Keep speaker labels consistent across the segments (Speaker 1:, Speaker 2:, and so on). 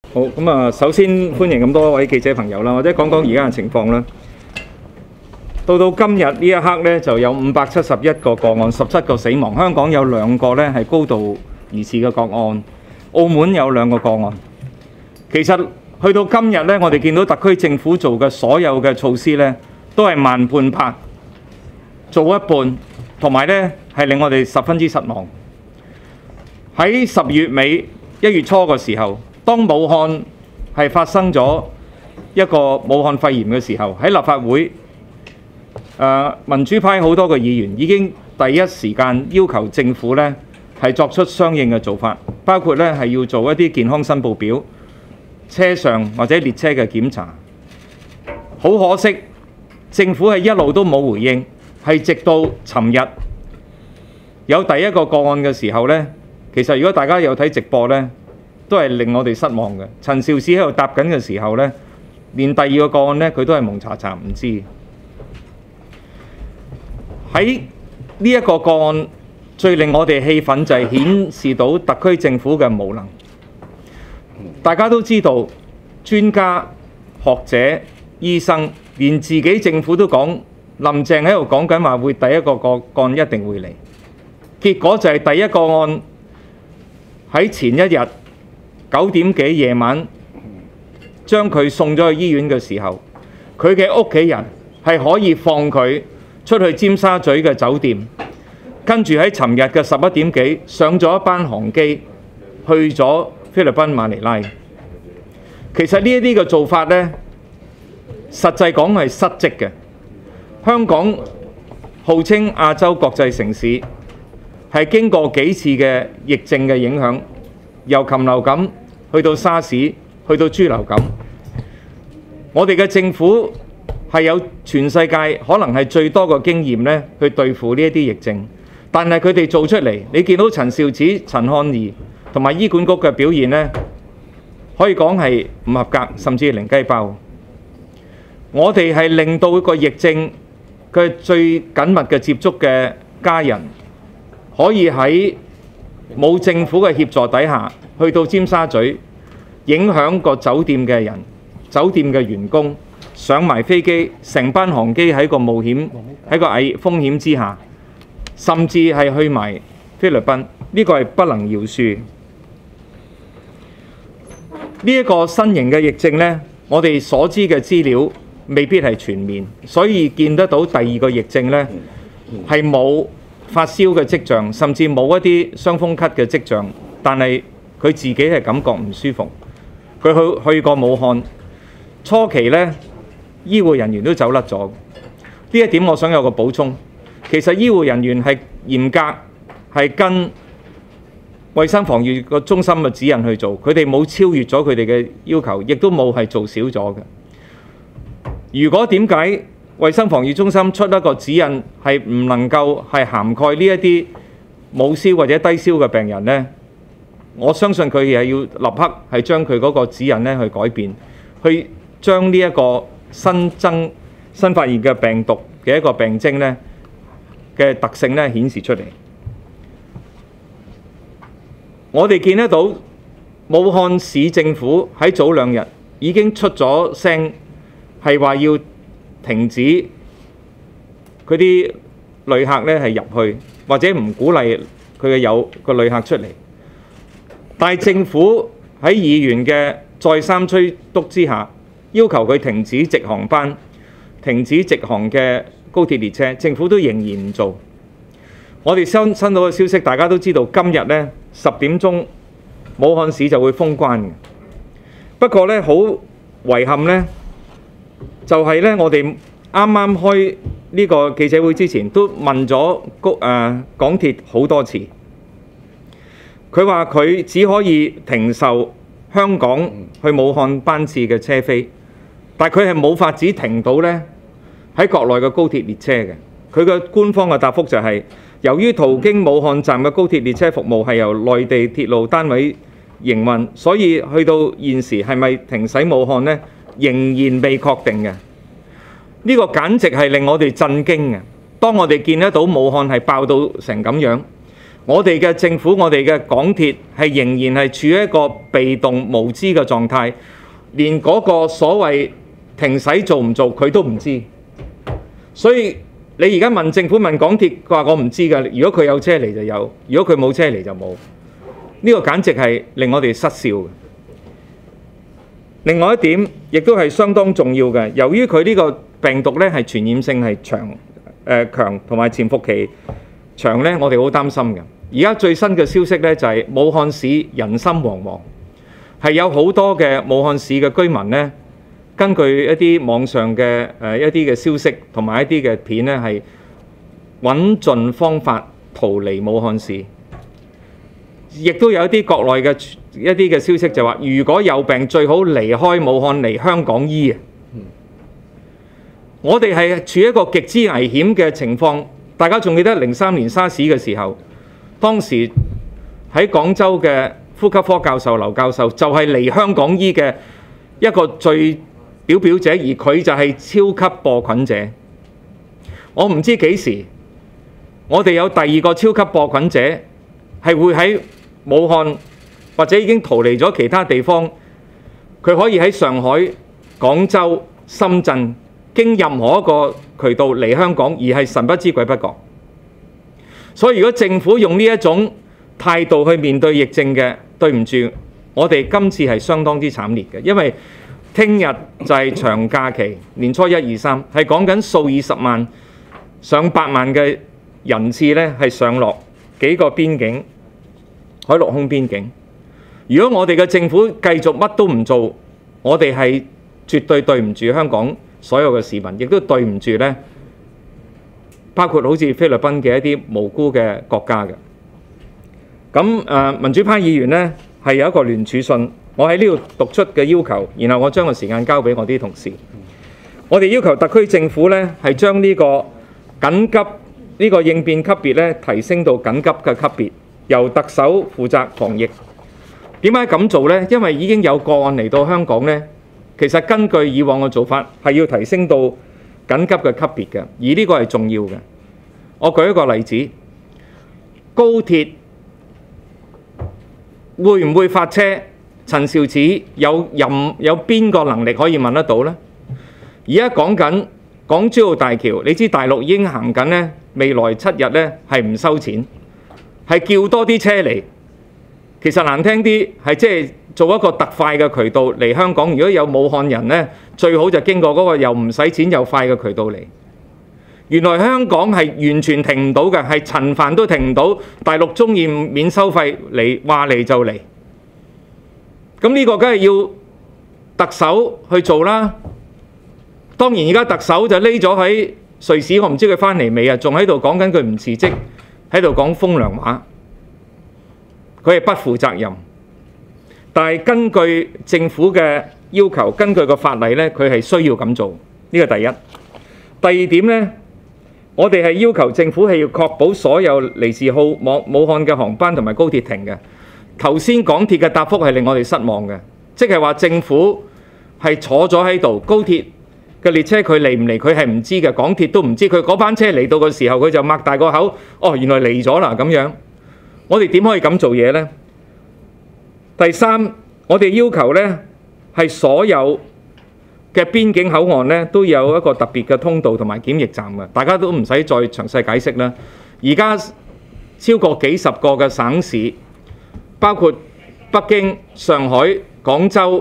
Speaker 1: 好，咁啊，首先歡迎咁多位記者朋友啦，或者講講而家嘅情況啦。到今日呢一刻呢，就有571個個案，17個死亡。香港有2個呢係高度疑似嘅個案，澳門有2個個案。其實去到今日呢，我哋見到特區政府做嘅所有嘅措施呢，都係慢半拍，做一半，同埋呢係令我哋十分之失望。喺10月尾、1月初嘅時候，當武漢係發生咗一個武漢肺炎嘅時候，喺立法會民主派好多個議員已經第一時間要求政府呢係作出相應嘅做法，包括呢係要做一啲健康申報表、車上或者列車嘅檢查。好可惜，政府係一路都冇回應，係直到尋日有第一個個案嘅時候呢，其實如果大家有睇直播呢，都係令我哋失望嘅。陳肇始喺度答緊嘅時候呢，連第2個個案呢，佢都係蒙查查唔知。喺呢一個個案最令我哋氣憤就係顯示到特區政府嘅無能。大家都知道，專家、學者、醫生，連自己政府都講，林鄭喺度講緊話會第一個個案一定會嚟。結果就係第一個案喺前一日9點幾夜晚將佢送咗去醫院嘅時候，佢嘅屋企人係可以放佢出去尖沙咀嘅酒店，跟住喺尋日嘅11點幾上咗一班航機去咗菲律賓馬尼拉。其實呢一啲嘅做法呢，實際講係失職嘅。香港號稱亞洲國際城市，係經過幾次嘅疫症嘅影響，由禽流感去到沙士，去到豬流感，我哋嘅政府係有全世界可能係最多個經驗呢去對付呢一啲疫症，但係佢哋做出嚟，你見到陳肇始、陳漢儀同埋醫管局嘅表現呢，可以講係唔合格，甚至係零雞包。我哋係令到個疫症嘅最緊密嘅接觸嘅家人，可以喺冇政府嘅協助底下，去到尖沙咀，影響個酒店嘅人、酒店嘅員工上埋飛機，成班航機喺個冒險、喺個風險之下，甚至係去埋菲律賓，呢個係不能饒恕。呢一個新型嘅疫症呢，我哋所知嘅資料未必係全面，所以見得到第2個疫症呢係冇發燒嘅跡象，甚至冇一啲傷風咳嘅跡象，但係佢自己係感覺唔舒服。佢去過武漢，初期呢，醫護人員都走甩咗。呢一點我想有個補充。其實醫護人員係嚴格係跟衛生防禦個中心嘅指引去做，佢哋冇超越咗佢哋嘅要求，亦都冇係做少咗嘅。如果點解衛生防禦中心出一個指引係唔能夠係涵蓋呢一啲冇燒或者低燒嘅病人呢？我相信佢係要立刻係將佢嗰個指引呢去改變，去將呢一個新發現嘅病毒嘅一個病徵呢嘅特性呢顯示出嚟。我哋見得到武漢市政府喺早2日已經出咗聲，係話要停止嗰啲旅客呢係入去，或者唔鼓勵佢嘅個旅客出嚟。但係政府喺議員嘅再三催督之下，要求佢停止直航班、停止直航嘅高鐵列車，政府都仍然唔做。我哋收到嘅消息，大家都知道今日呢10點鐘武漢市就會封關嘅。不過呢，好遺憾呢，就係呢，我哋啱啱開呢個記者會之前都問咗港鐵好多次。佢話佢只可以停售香港去武漢班次嘅車飛，但係佢係冇法子停到呢喺國內嘅高鐵列車嘅。佢嘅官方嘅答覆就係，由於途經武漢站嘅高鐵列車服務係由內地鐵路單位營運，所以去到現時係咪停駛武漢呢，仍然未確定嘅。呢個簡直係令我哋震驚嘅。當我哋見得到武漢係爆到成咁樣， 我哋嘅政府、我哋嘅港鐵係仍然係處於一個被動無知嘅狀態，連嗰個所謂停駛做唔做佢都唔知。所以你而家問政府問港鐵，佢話我唔知㗎。如果佢有車嚟就有，如果佢冇車嚟就冇。呢個簡直係令我哋失笑嘅。另外一點亦都係相當重要嘅，由於佢呢個病毒咧係傳染性係強同埋潛伏期長咧，我哋好擔心嘅。而家最新嘅消息咧就係武漢市人心惶惶，係有好多嘅武漢市嘅居民咧，根據一啲網上嘅一啲嘅消息同埋一啲嘅片咧，係揾盡方法逃離武漢市。亦都有一啲國內嘅一啲嘅消息就話，如果有病最好離開武漢嚟香港醫。我哋係處於一個極之危險嘅情況。大家仲記得03年沙士嘅時候，當時喺廣州嘅呼吸科教授劉教授就係嚟香港醫嘅一個最表者，而佢就係超級播菌者。我唔知幾時我哋有第二個超級播菌者係會喺武漢或者已經逃離咗其他地方，佢可以喺上海、廣州、深圳經任何一個渠道嚟香港，而係神不知鬼不覺。所以如果政府用呢一種態度去面對疫症嘅，對唔住，我哋今次係相當之慘烈嘅，因為聽日就係長假期，年初1、2、3係講緊數以十萬、上百萬嘅人次咧，係上落幾個邊境。海陸空邊境，如果我哋嘅政府繼續乜都唔做，我哋係絕對對唔住香港所有嘅市民，亦都對唔住呢，包括好似菲律賓嘅一啲無辜嘅國家嘅。咁民主派議員呢，係有一個聯署信，我喺呢度讀出嘅要求，然後我將個時間交俾我啲同事。我哋要求特區政府呢，係將呢個緊急呢個應變級別呢，提升到緊急嘅級別。由特首負責防疫。點解咁做呢？因為已經有個案嚟到香港呢，其實根據以往嘅做法係要提升到緊急嘅級別嘅，而呢個係重要嘅。我舉一個例子，高鐵會唔會發車？陳肇始有邊個能力可以問得到呢？而家講緊港珠澳大橋，你知大陸已經行緊呢，未來7日呢係唔收錢。係叫多啲車嚟，其實難聽啲係即係做一個特快嘅渠道嚟香港。如果有武漢人呢，最好就經過嗰個又唔使錢又快嘅渠道嚟。原來香港係完全停唔到嘅，係陳帆都停唔到。大陸鍾意免收費嚟，話嚟就嚟。咁呢個梗係要特首去做啦。當然而家特首就匿咗喺瑞士，我唔知佢返嚟未啊？仲喺度講緊佢唔辭職。喺度講風涼話，佢係不負責任。但係根據政府嘅要求，根據個法例呢，佢係需要咁做。呢個第一。第二點呢，我哋係要求政府係要確保所有嚟自武漢嘅航班同埋高鐵停嘅。頭先港鐵嘅答覆係令我哋失望嘅，即係話政府係坐咗喺度，高鐵嘅列車佢嚟唔嚟佢係唔知嘅，港鐵都唔知。佢嗰班車嚟到嘅時候，佢就擘大個口，哦，原來嚟咗啦咁樣。我哋點可以咁做嘢呢？第三，我哋要求呢係所有嘅邊境口岸呢都有一個特別嘅通道同埋檢疫站嘅，大家都唔使再詳細解釋啦。而家超過幾十個嘅省市，包括北京、上海、廣州、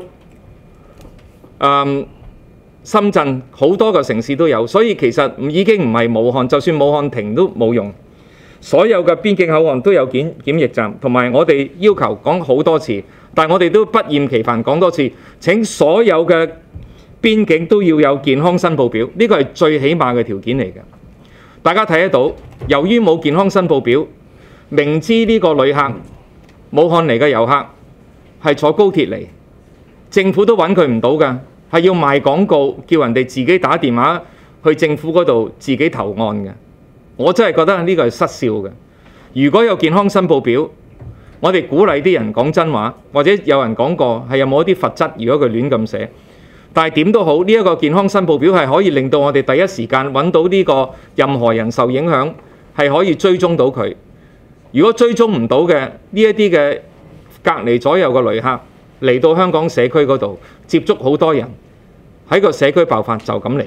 Speaker 1: 深圳好多個城市都有，所以其實已經唔係武漢，就算武漢停都冇用。所有嘅邊境口岸都有檢疫站，同埋我哋要求講好多次，但係我哋都不厭其煩講多次，請所有嘅邊境都要有健康申報表，呢個係最起碼嘅條件嚟嘅。大家睇得到，由於冇健康申報表，明知呢個旅客武漢嚟嘅遊客係坐高鐵嚟，政府都揾佢唔到㗎。係要賣廣告，叫人哋自己打電話去政府嗰度自己投案嘅。我真係覺得呢個係失笑嘅。如果有健康申報表，我哋鼓勵啲人講真話，或者有人講過係有冇一啲罰則，如果佢亂咁寫。但係點都好，呢一個健康申報表係可以令到我哋第一時間揾到呢個任何人受影響，係可以追蹤到佢。 如果追蹤唔到嘅呢一啲嘅隔離左右嘅旅客嚟到香港社區嗰度接觸好多人，喺個社區爆發就咁嚟。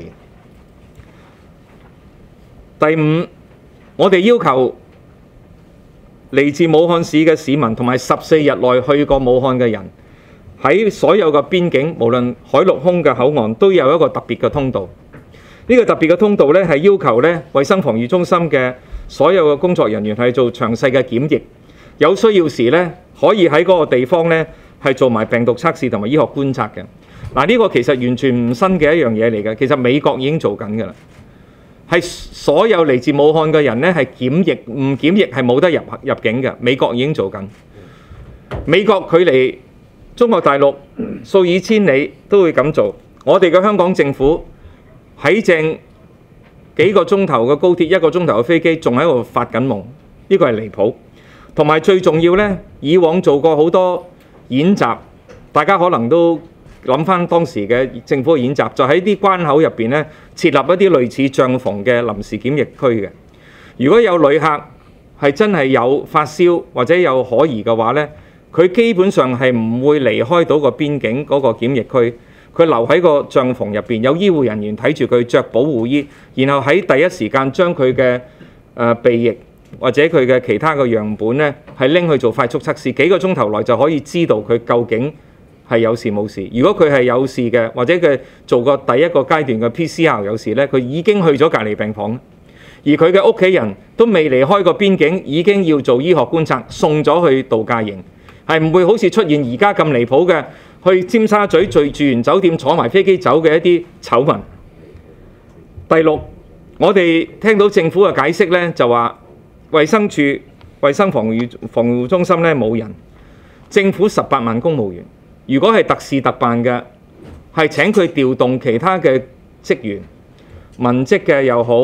Speaker 1: 第五，我哋要求嚟自武漢市嘅市民同埋14日內去過武漢嘅人，喺所有嘅邊境，無論海陸空嘅口岸，都有一個特別嘅通道。呢個特別嘅通道呢，係要求呢衛生防護中心嘅所有嘅工作人員係做詳細嘅檢疫，有需要時呢，可以喺嗰個地方呢係做埋病毒測試同埋醫學觀察嘅。嗱，呢個其實完全唔新嘅一樣嘢嚟嘅，其實美國已經做緊㗎啦。係所有嚟自武漢嘅人呢，係檢疫，唔檢疫係冇得入境嘅。美國已經做緊。美國距離中國大陸數以千里都會咁做。我哋嘅香港政府喺正幾個鐘頭嘅高鐵，一個鐘頭嘅飛機，仲喺度發緊夢。呢個係離譜。同埋最重要呢，以往做過好多演習，大家可能都諗翻當時嘅政府嘅演習，就喺啲關口入邊呢設立一啲類似帳篷嘅臨時檢疫區嘅。如果有旅客係真係有發燒或者有可疑嘅話呢，佢基本上係唔會離開到個邊境嗰個檢疫區，佢留喺個帳篷入邊，有醫護人員睇住佢着保護衣，然後喺第一時間將佢嘅鼻液或者佢嘅其他嘅樣本呢係拎去做快速測試，幾個鐘頭內就可以知道佢究竟係有事冇事。如果佢係有事嘅，或者佢做過第一個階段嘅 PCR 有事呢，佢已經去咗隔離病房，而佢嘅屋企人都未離開過邊境，已經要做醫學觀察，送咗去度假營，係唔會好似出現而家咁離譜嘅，去尖沙咀住完酒店坐埋飛機走嘅一啲醜聞。第六，我哋聽到政府嘅解釋呢，就話衛生署衛生防護中心呢冇人，政府18萬公務員。如果係特事特辦嘅，係請佢調動其他嘅職員，文職嘅又好，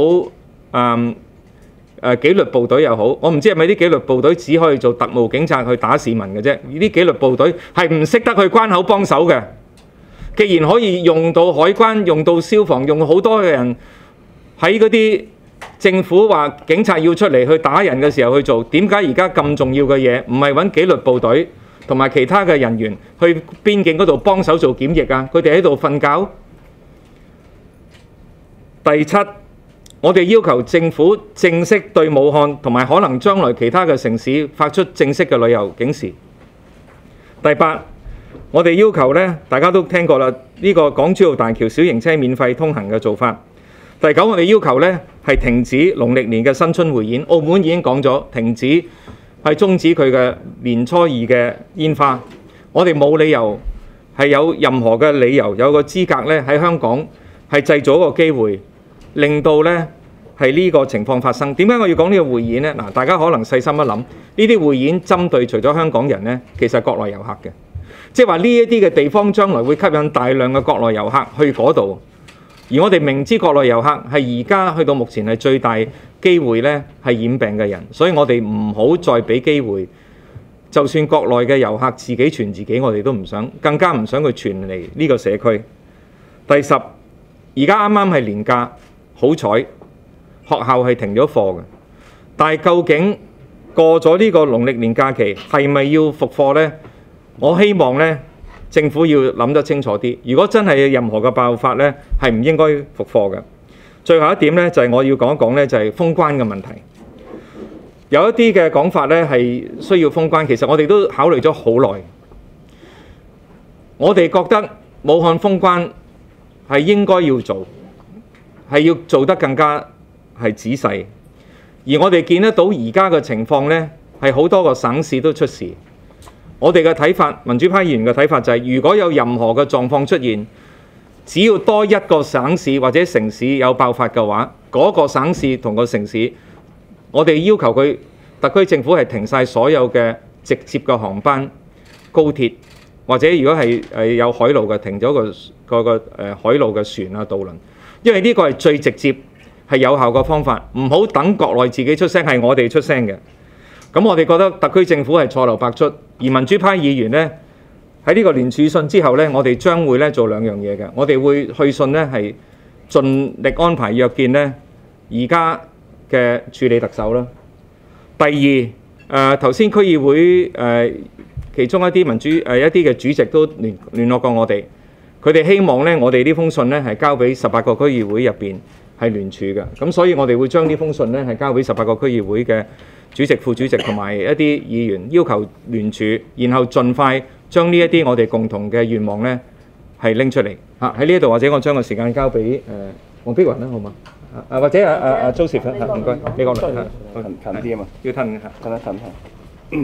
Speaker 1: 紀律部隊又好，我唔知係咪啲紀律部隊只可以做特務警察去打市民嘅啫？呢啲紀律部隊係唔識得去關口幫手嘅。既然可以用到海關、用到消防、用好多嘅人喺嗰啲政府話警察要出嚟去打人嘅時候去做，點解而家咁重要嘅嘢唔係揾紀律部隊同埋其他嘅人員去邊境嗰度幫手做檢疫啊？佢哋喺度瞓覺。第七，我哋要求政府正式對武漢同埋可能將來其他嘅城市發出正式嘅旅遊警示。第八，我哋要求呢，大家都聽過啦，呢個港珠澳大橋小型車免費通行嘅做法。第九，我哋要求呢係停止農曆年嘅新春匯演。澳門已經講咗停止，係終止佢嘅年初二嘅煙花。我哋冇理由係有任何嘅理由有個資格呢喺香港係製造一個機會，令到呢係呢個情況發生。點解我要講呢個匯演呢？嗱，大家可能細心一諗，呢啲匯演針對除咗香港人呢，其實係國內遊客嘅，即係話呢一啲嘅地方將來會吸引大量嘅國內遊客去嗰度。而我哋明知國內遊客係而家去到目前係最大機會呢係染病嘅人，所以我哋唔好再俾機會。就算國內嘅遊客自己傳自己，我哋都唔想，更加唔想佢傳嚟呢個社區。第十，而家啱啱係年假，好彩學校係停咗課嘅，但係究竟過咗呢個農曆年假期係咪要復課呢？我希望呢政府要諗得清楚啲。如果真係有任何嘅爆發呢，係唔應該復課嘅。最後一點呢，就係我要講一講呢，就係封關嘅問題。有一啲嘅講法呢係需要封關，其實我哋都考慮咗好耐。我哋覺得武漢封關係應該要做，係要做得更加係仔細。而我哋見得到而家嘅情況呢，係好多個省市都出事。我哋嘅睇法，民主派議員嘅睇法就係，如果有任何嘅狀況出現，只要多一個省市或者城市有爆發嘅話，嗰個省市同個城市，我哋要求佢特區政府係停晒所有嘅直接嘅航班、高鐵，或者如果係有海路嘅，停咗個海路嘅船啊、渡輪，因為呢個係最直接係有效嘅方法。唔好等國內自己出聲，係我哋出聲嘅。咁我哋覺得特區政府係錯漏百出，而民主派議員呢，喺呢個聯署信之後呢，我哋將會呢做兩樣嘢嘅。我哋會去信呢，係盡力安排約見呢而家嘅處理特首啦。第二， 頭先區議會其中一啲民主一啲嘅主席都聯絡過我哋，佢哋希望咧我哋呢封信咧係交俾18個區議會入邊係聯署嘅，咁所以我哋會將呢封信咧係交俾18個區議會嘅主席、副主席同埋一啲議員，要求聯署，然後盡快將呢一啲我哋共同嘅願望咧係拎出嚟嚇。喺呢一度或者我將個時間交俾黃碧雲啦，好嘛？或者Joseph啦，唔該，你講嚟
Speaker 2: 近啲啊嘛，
Speaker 1: 要褪嘅
Speaker 2: 褪。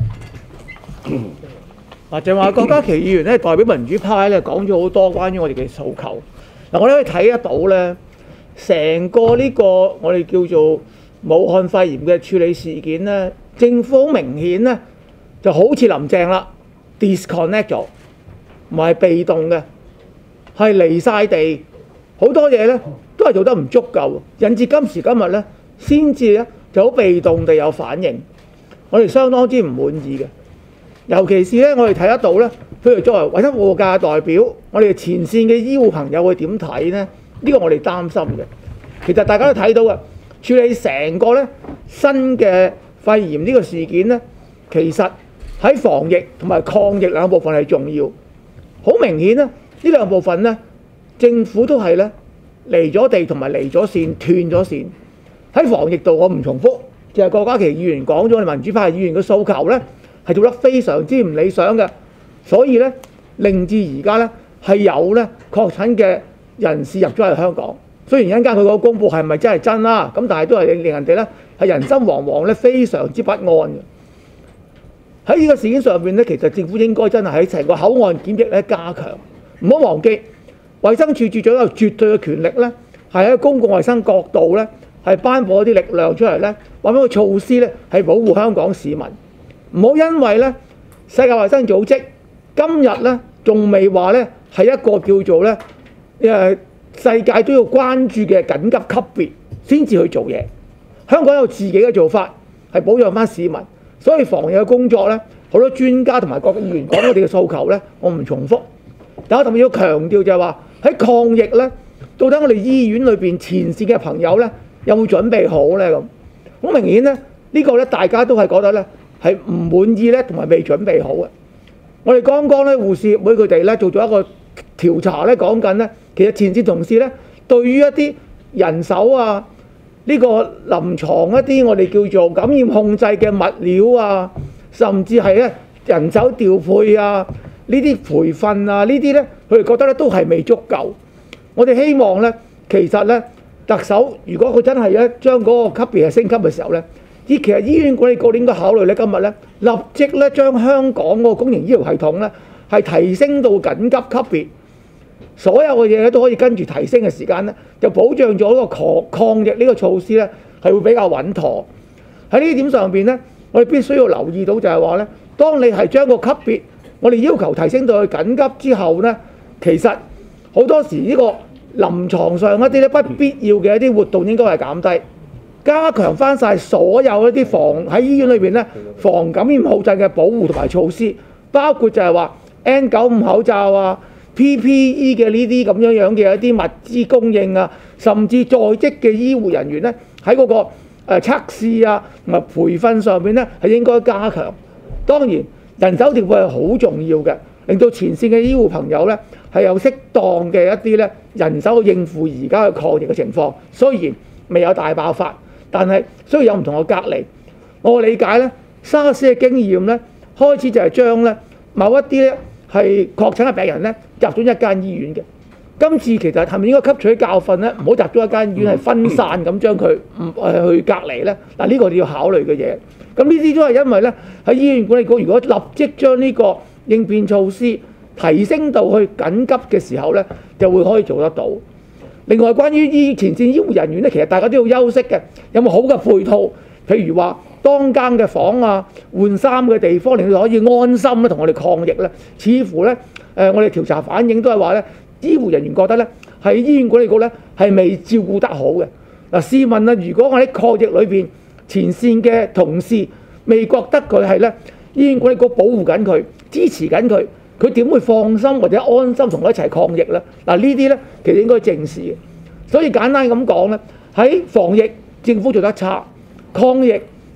Speaker 3: 嗱，就話郭家麒議員咧代表民主派咧講咗好多關於我哋嘅訴求。嗱，我哋可以睇得到咧，成個呢個我哋叫做武漢肺炎嘅處理事件咧，政府好明顯咧就好似林鄭啦 disconnect 咗，唔係被動嘅，係離晒地，好多嘢咧都係做得唔足夠，引致今時今日咧先至咧就好被動地有反應，我哋相當之唔滿意嘅。尤其是咧，我哋睇得到咧，譬如作為衞生護界代表，我哋前線嘅醫護朋友會點睇咧？呢個我哋擔心嘅。其實大家都睇到嘅，處理成個咧新嘅肺炎呢個事件咧，其實喺防疫同埋抗疫兩部分係重要。好明顯咧，呢兩部分咧，政府都係咧離咗地同埋離咗線，斷咗線。喺防疫度，我唔重複，就係郭家麒議員講咗，我哋民主派議員嘅訴求咧，係做得非常之唔理想嘅，所以咧令至而家咧係有咧確診嘅人士入咗嚟香港。雖然一陣間佢個公佈係咪真係真啦，咁但係都係令人哋咧係人心惶惶咧，非常之不安嘅。喺呢個事件上邊咧，其實政府應該真係喺成個口岸檢疫咧加強，唔好忘記衛生署署長有絕對嘅權力咧，係喺公共衛生角度咧係頒布一啲力量出嚟咧，揾翻個措施咧係保護香港市民。唔好因為咧世界衛生組織今日咧仲未話咧係一個叫做咧世界都要關注嘅緊急級別先至去做嘢。香港有自己嘅做法係保障翻市民，所以防疫嘅工作咧好多專家同埋各個議員講我哋嘅訴求咧，我唔重複。但我特別要強調就係話喺抗疫咧，到底我哋醫院裏邊前線嘅朋友咧有冇準備好咧？咁好明顯咧，呢個咧大家都係覺得咧係唔滿意咧，同埋未準備好嘅。我哋剛剛咧護士協會佢哋咧做咗一個調查咧，講緊咧其實前線同事咧對於一啲人手啊，呢個臨床一啲我哋叫做感染控制嘅物料啊，甚至係咧人手調配啊，呢啲培訓啊，呢啲咧佢哋覺得咧都係未足夠。我哋希望咧，其實咧特首如果佢真係咧將嗰個級別係升級嘅時候咧，其實醫院管理局應該考慮咧，今日咧立即咧將香港嗰個公營醫療系統咧係提升到緊急級別，所有嘅嘢都可以跟住提升嘅時間咧，就保障咗呢個抗疫呢個措施咧係會比較穩妥。喺呢點上邊咧，我哋必須要留意到就係話咧，當你係將個級別我哋要求提升到去緊急之後咧，其實好多時呢個臨床上一啲咧不必要嘅一啲活動應該係減低。加強翻晒所有一啲喺醫院裏邊咧防感染控制嘅保護同埋措施，包括就係話 N95 口罩啊、PPE 嘅呢啲咁樣嘅一啲物資供應啊，甚至在職嘅醫護人員咧喺嗰個測試啊同埋培訓上邊咧係應該加強。當然人手調配係好重要嘅，令到前線嘅醫護朋友咧係有適當嘅一啲咧人手去應付而家嘅抗疫嘅情況。雖然未有大爆發，但係需要有唔同嘅隔離。我理解咧，沙士嘅經驗咧，開始就係將咧某一啲咧係確診嘅病人咧入咗一間醫院嘅。今次其實係咪應該吸取教訓咧？唔好集中一間醫院係分散咁將佢去隔離咧。嗱，呢個你要考慮嘅嘢。咁呢啲都係因為咧喺醫院管理局如果立即將呢個應變措施提升到去緊急嘅時候咧，就會可以做得到。另外，關於前線醫護人員咧，其實大家都要休息嘅，有冇好嘅配套？譬如話當間嘅房啊、換衫嘅地方，令到可以安心咧同我哋抗疫咧。似乎咧，我哋調查反映都係話咧，醫護人員覺得咧喺醫院管理局咧係未照顧得好嘅。嗱，試問啊，如果我喺抗疫裏邊前線嘅同事未覺得佢係咧醫院管理局保護緊佢、支持緊佢，佢點會放心或者安心同佢一齊抗疫咧？嗱，呢啲咧其實應該正視嘅。所以簡單咁講咧，喺防疫政府做得差，抗疫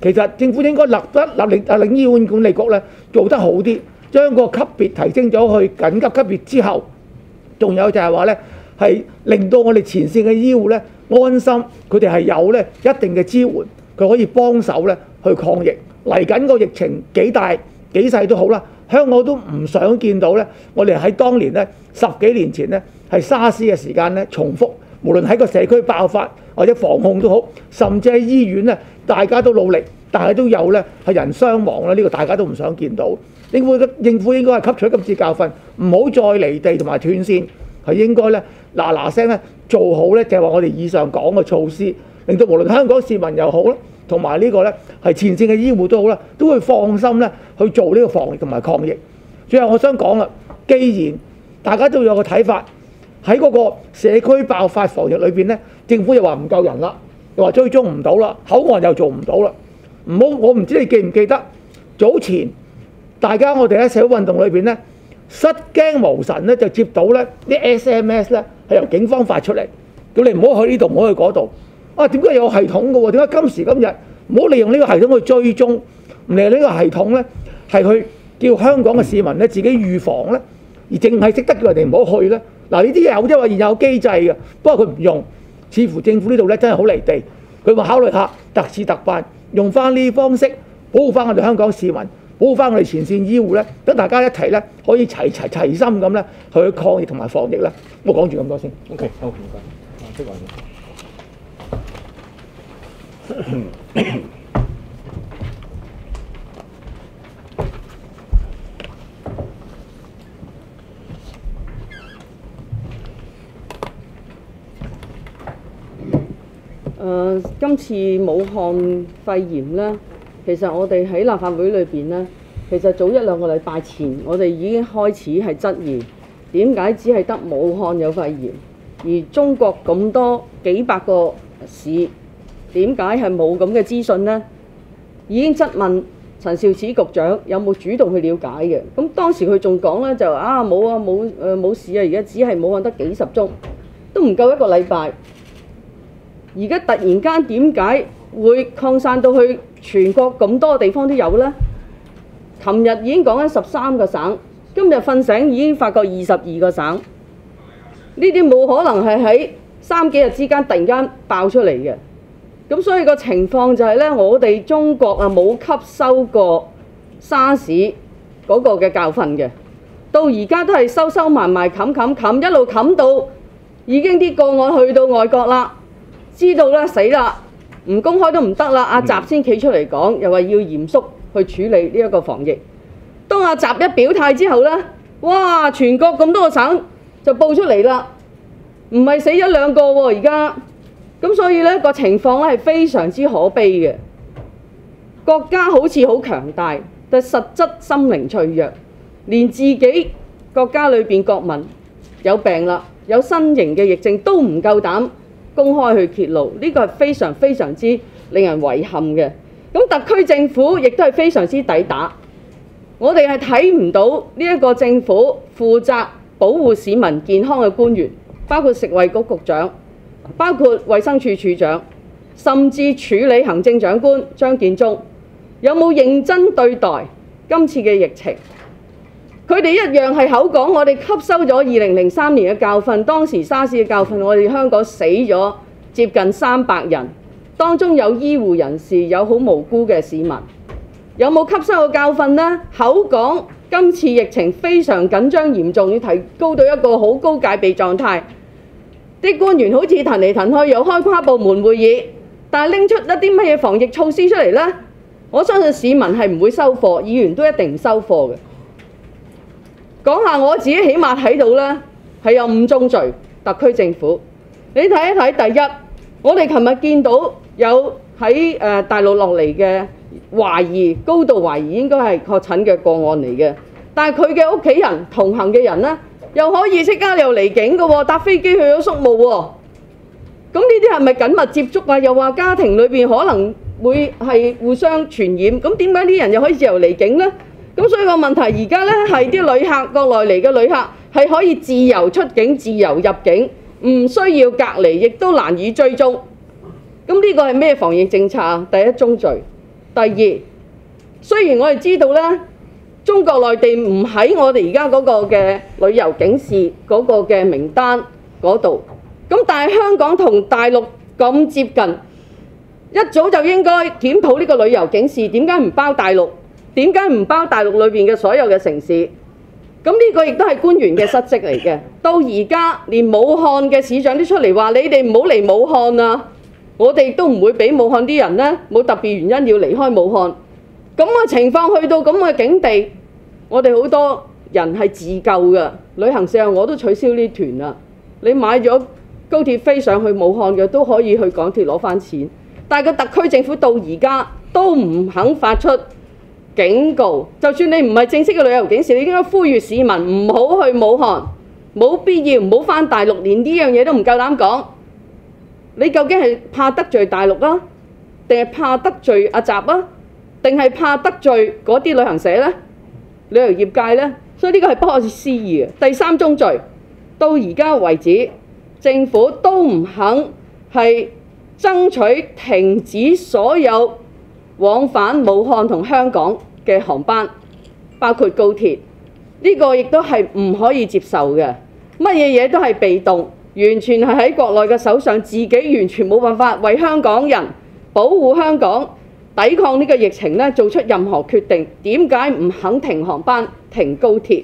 Speaker 3: 其實政府應該令醫院管理局咧做得好啲，將個級別提升咗去緊急級別之後，仲有就係話咧係令到我哋前線嘅醫護咧安心，佢哋係有咧一定嘅支援，佢可以幫手咧去抗疫。嚟緊個疫情幾大幾細都好啦，香港都唔想見到咧，我哋喺當年咧10幾年前咧係沙士嘅時間咧重複，無論喺個社區爆發或者防控都好，甚至喺醫院咧大家都努力，但係都有咧係人傷亡啦，呢個大家都唔想見到。政府應該係吸取今次教訓，唔好再離地同埋斷線，係應該咧嗱聲咧做好咧，就係話我哋以上講嘅措施，令到無論香港市民又好啦，同埋呢個咧係前線嘅醫護都好啦，都會放心咧去做呢個防疫同埋抗疫。最後我想講啦，既然大家都有個睇法，喺嗰個社區爆發防疫裏邊咧，政府又話唔夠人啦，又話追蹤唔到啦，口岸又做唔到啦。我唔知你記唔記得早前大家我哋喺社會運動裏邊咧，失驚無神咧就接到咧啲 SMS 咧係由警方發出嚟，叫你唔好去呢度，唔好去嗰度。啊，點解有系統嘅喎？點解今時今日唔好利用呢個系統去追蹤，唔利用呢個系統咧係去叫香港嘅市民咧自己預防咧，而淨係識得叫人哋唔好去咧？嗱，呢啲有即係話現有機制嘅，不過佢唔用，似乎政府呢度咧真係好離地。佢話考慮下特事特辦，用翻呢啲方式保護翻我哋香港市民，保護翻我哋前線醫護咧，等大家一齊咧可以齊心咁咧去抗疫同埋防疫啦。我講住咁多先。
Speaker 2: OK， 好，唔該。即係
Speaker 4: 今次武漢肺炎呢，其實我哋喺立法會裏邊呢，其實早1-2個禮拜前，我哋已經開始係質疑點解只係得武漢有肺炎，而中國咁多幾百個市，點解係冇咁嘅資訊呢？已經質問陳肇始局長有冇主動去了解嘅。咁當時佢仲講咧就冇事啊，而家只係武漢得幾十宗，都唔夠1個禮拜。而家突然間點解會擴散到去全國咁多地方都有呢？琴日已經講緊13個省，今日瞓醒已經發覺22個省，呢啲冇可能係喺3幾日之間突然間爆出嚟嘅。咁所以個情況就係咧，我哋中國啊冇吸收過沙士嗰個嘅教訓嘅，到而家都係收埋冚，一路冚到已經啲個案去到外國啦，知道啦死啦，唔公開都唔得啦。阿習先企出嚟講，又話要嚴肅去處理呢一個防疫。當阿習一表態之後咧，哇！全國咁多個省就報出嚟啦，唔係死1-2個喎而家。咁所以呢個情況咧係非常之可悲嘅。國家好似好強大，但實質心靈脆弱，連自己國家裏邊國民有病啦，有新型嘅疫症都唔夠膽公開去揭露，呢個係非常之令人遺憾嘅。咁特區政府亦都係非常之抵打，我哋係睇唔到呢一個政府負責保護市民健康嘅官員，包括食衛局局長，包括衛生署署長，甚至處理行政長官張建宗，有冇認真對待今次嘅疫情？佢哋一樣係口講，我哋吸收咗2003年嘅教訓，當時沙士嘅教訓，我哋香港死咗接近300人，當中有醫護人士，有好無辜嘅市民，有冇吸收嘅教訓呢？口講今次疫情非常緊張嚴重，要提高到一個好高戒備狀態。啲官員好似騰嚟騰去，又開跨部門會議，但係拎出一啲乜嘢防疫措施出嚟呢？我相信市民係唔會收貨，議員都一定唔收貨嘅。講下我自己起碼睇到呢，係有5宗罪，特區政府。你睇一睇，第一，我哋琴日見到有喺大陸落嚟嘅高度懷疑應該係確診嘅個案嚟嘅，但係佢嘅屋企人同行嘅人呢，又可以即刻又離境嘅喎，搭飛機去咗宿務喎。咁呢啲係咪緊密接觸啊？又話家庭裏邊可能會係互相傳染，咁點解啲人又可以自由離境呢？咁所以個問題而家呢，係啲旅客國內嚟嘅旅客係可以自由出境、自由入境，唔需要隔離，亦都難以追蹤。咁呢個係咩防疫政策啊？第一宗罪。 第二，雖然我哋知道咧，中國內地唔喺我哋而家嗰個嘅旅遊警示嗰個嘅名單嗰度，咁但係香港同大陸咁接近，一早就應該檢討呢個旅遊警示，點解唔包大陸？點解唔包大陸裏邊嘅所有嘅城市？咁呢個亦都係官員嘅失職嚟嘅。到而家連武漢嘅市長都出嚟話：你哋唔好嚟武漢啊！我哋都唔會俾武漢啲人呢冇特別原因要離開武漢。咁嘅情況去到咁嘅境地，我哋好多人係自救嘅。旅行社我都取消呢團啦。你買咗高鐵飛上去武漢嘅都可以去港鐵攞返錢，但係個特區政府到而家都唔肯發出警告。就算你唔係正式嘅旅遊警示，你應該呼籲市民唔好去武漢，冇必要唔好返大陸，連呢樣嘢都唔夠膽講。你究竟係怕得罪大陸啊，定係怕得罪阿習啊，定係怕得罪嗰啲旅行社呢？旅遊業界呢？所以呢個係不可思議嘅。第三宗罪，到而家為止，政府都唔肯係爭取停止所有往返武漢同香港嘅航班，包括高鐵。呢個亦都係唔可以接受嘅。乜嘢嘢都係被動，完全係喺國內嘅手上，自己完全冇辦法為香港人保護香港、抵抗呢個疫情呢做出任何決定。點解唔肯停航班、停高鐵？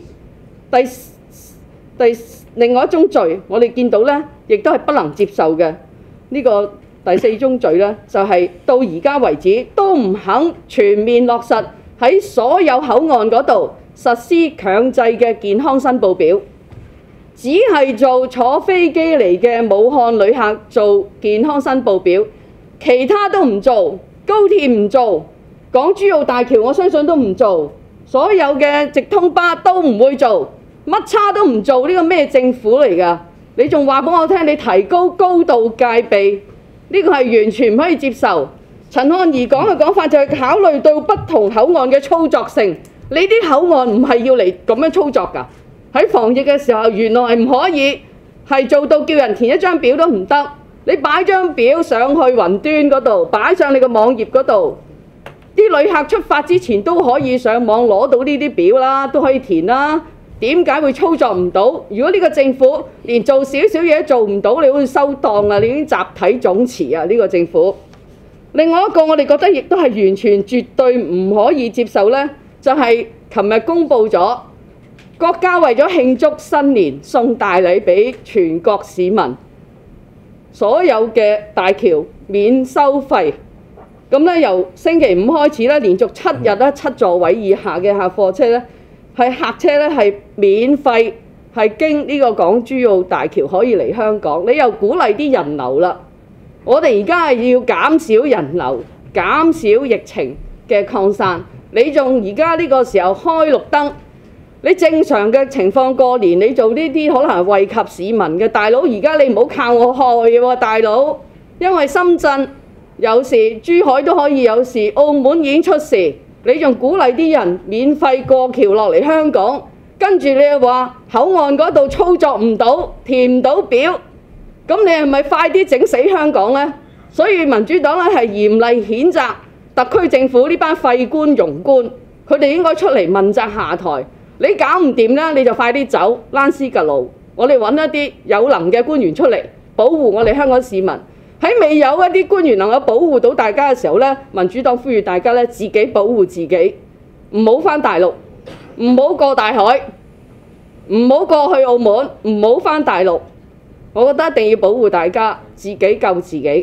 Speaker 4: 另外一宗罪，我哋見到呢，亦都係不能接受嘅。呢個第四宗罪呢，就係到而家為止都唔肯全面落實喺所有口岸嗰度實施強制嘅健康申報表，只係做坐飛機嚟嘅武漢旅客做健康申報表，其他都唔做，高鐵唔做，港珠澳大橋我相信都唔做，所有嘅直通巴都唔會做，乜叉都唔做。呢個咩政府嚟㗎？你仲話俾我聽，你提高高度戒備，呢個係完全唔可以接受。陳漢儀講嘅講法就係考慮到不同口岸嘅操作性，你啲口岸唔係要嚟咁樣操作㗎。喺防疫嘅時候，原來係唔可以係做到叫人填一張表都唔得。你擺張表上去雲端嗰度，擺上你個網頁嗰度，啲旅客出發之前都可以上網攞到呢啲表啦，都可以填啦。點解會操作唔到？如果呢個政府連做少少嘢做唔到，你好似收檔啊！你已經集體總辭啊！呢個政府。另外一個我哋覺得亦都係完全絕對唔可以接受呢，就係琴日公布咗國家為咗慶祝新年送大禮俾全國市民，所有嘅大橋免收費。咁呢，由星期五開始呢，連續7日呢，7座位以下嘅客貨車呢，係客車呢係免費，係經呢個港珠澳大橋可以嚟香港。你又鼓勵啲人流啦，我哋而家係要減少人流，減少疫情嘅擴散。你仲而家呢個時候開綠燈，你正常嘅情況過年，你做呢啲可能係惠及市民嘅。大佬，而家你唔好靠我害喎，大佬，因為深圳有事，珠海都可以有事，澳門已經出事。你仲鼓勵啲人免費過橋落嚟香港，跟住你又話口岸嗰度操作唔到，填唔到表，咁你係咪快啲整死香港呢？所以民主黨咧係嚴厲譴責特區政府呢班廢官庸官，佢哋應該出嚟問責下台。你搞唔掂呢，你就快啲走，躝屍趌路。我哋揾一啲有能嘅官員出嚟保護我哋香港市民。喺未有一啲官員能夠保護到大家嘅時候呢，民主黨呼籲大家呢，自己保護自己，唔好返大陸，唔好過大海，唔好過去澳門，唔好返大陸。我覺得一定要保護大家，自己救自己。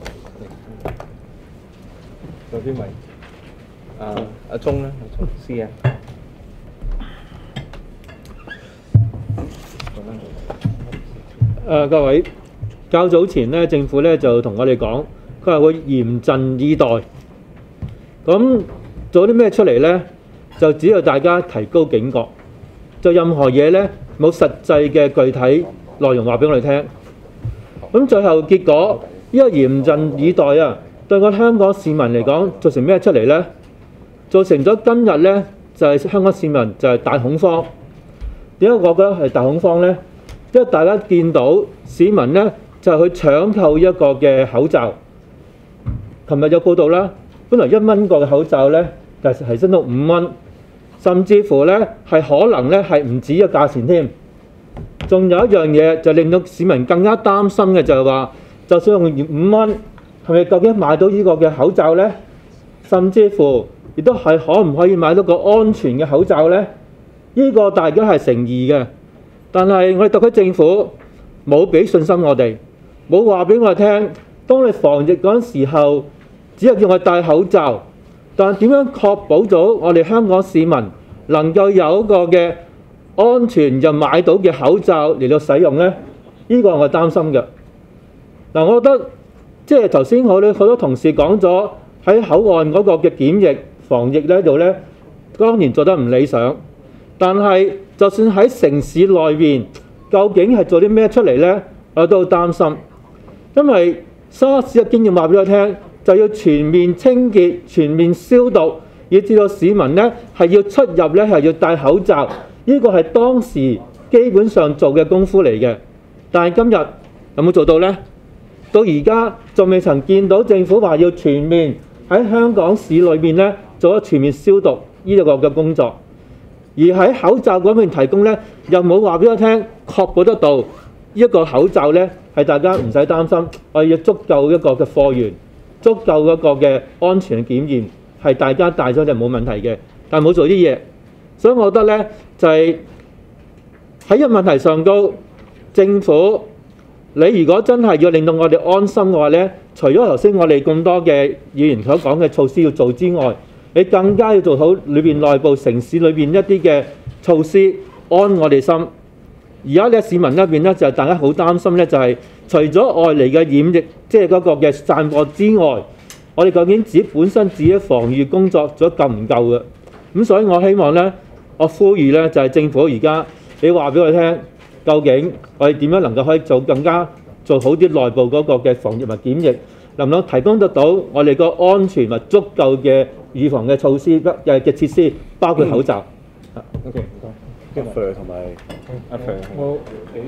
Speaker 2: 有邊位？阿鐘咧，阿鐘師啊。
Speaker 5: 各位，較早前咧，政府咧就同我哋講，佢話會嚴陣以待。咁做啲咩出嚟咧？就只要大家提高警覺，就任何嘢咧冇實際嘅具體內容話俾我哋聽。咁最後結果，呢個嚴陣以待啊，對我香港市民嚟講，造成咩出嚟咧？造成咗今日咧就係香港市民就係大恐慌。點解我覺得係大恐慌咧？因為大家見到市民咧就去搶購一個嘅口罩。琴日有報道啦， 本來1蚊個嘅口罩咧，就提升到5蚊，甚至乎咧係可能咧係唔止嘅價錢添。仲有一樣嘢就令到市民更加擔心嘅就係話，就算用5蚊，係咪究竟買到呢個嘅口罩咧？甚至乎亦都係可唔可以買到個安全嘅口罩咧？呢個大家係誠意嘅，但係我哋特區政府冇俾信心我哋，冇話俾我哋聽，當你防疫嗰陣時候，只係叫我哋戴口罩，但點樣確保咗我哋香港市民能夠有一個嘅安全又買到嘅口罩嚟到使用呢？呢個我係擔心嘅。嗱，我覺得即係頭先好多同事講咗喺口岸嗰個嘅檢疫防疫呢度呢，當然做得唔理想。但係就算喺城市內邊，究竟係做啲咩出嚟呢？我都好擔心，因為沙士嘅經驗話俾我聽，就要全面清潔、全面消毒，以至到市民呢係要出入呢係要戴口罩。呢個係當時基本上做嘅功夫嚟嘅，但係今日有冇做到呢？到而家仲未曾見到政府話要全面喺香港市裏邊呢做咗全面消毒呢個嘅工作，而喺口罩嗰邊提供呢，又冇話俾我聽確保得到一個口罩呢係大家唔使擔心，我要足夠一個嘅貨源，足夠一個嘅安全檢驗，係大家戴咗就冇問題嘅，但係冇做啲嘢。所以我覺得咧，就係喺呢個問題上高，政府你如果真係要令到我哋安心嘅話咧，除咗頭先我哋咁多嘅議員所講嘅措施要做之外，你更加要做好裏邊內部城市裏邊一啲嘅措施，安我哋心。而家咧市民嗰邊咧就係大家好擔心咧，就係除咗外嚟嘅染疫，即係嗰個嘅散播之外，我哋究竟自己本身自己防禦工作做得夠唔夠嘅？咁所以我希望咧。我呼籲咧，就係政府而家你話俾我聽，究竟我哋點樣能夠可以更加做好啲內部嗰個嘅防疫同檢疫，能唔能提供得到我哋個安全同足夠嘅預防嘅措施嘅設施，包括口罩。
Speaker 2: OK， 唔該。阿 Sir 同埋阿 Sir，我幾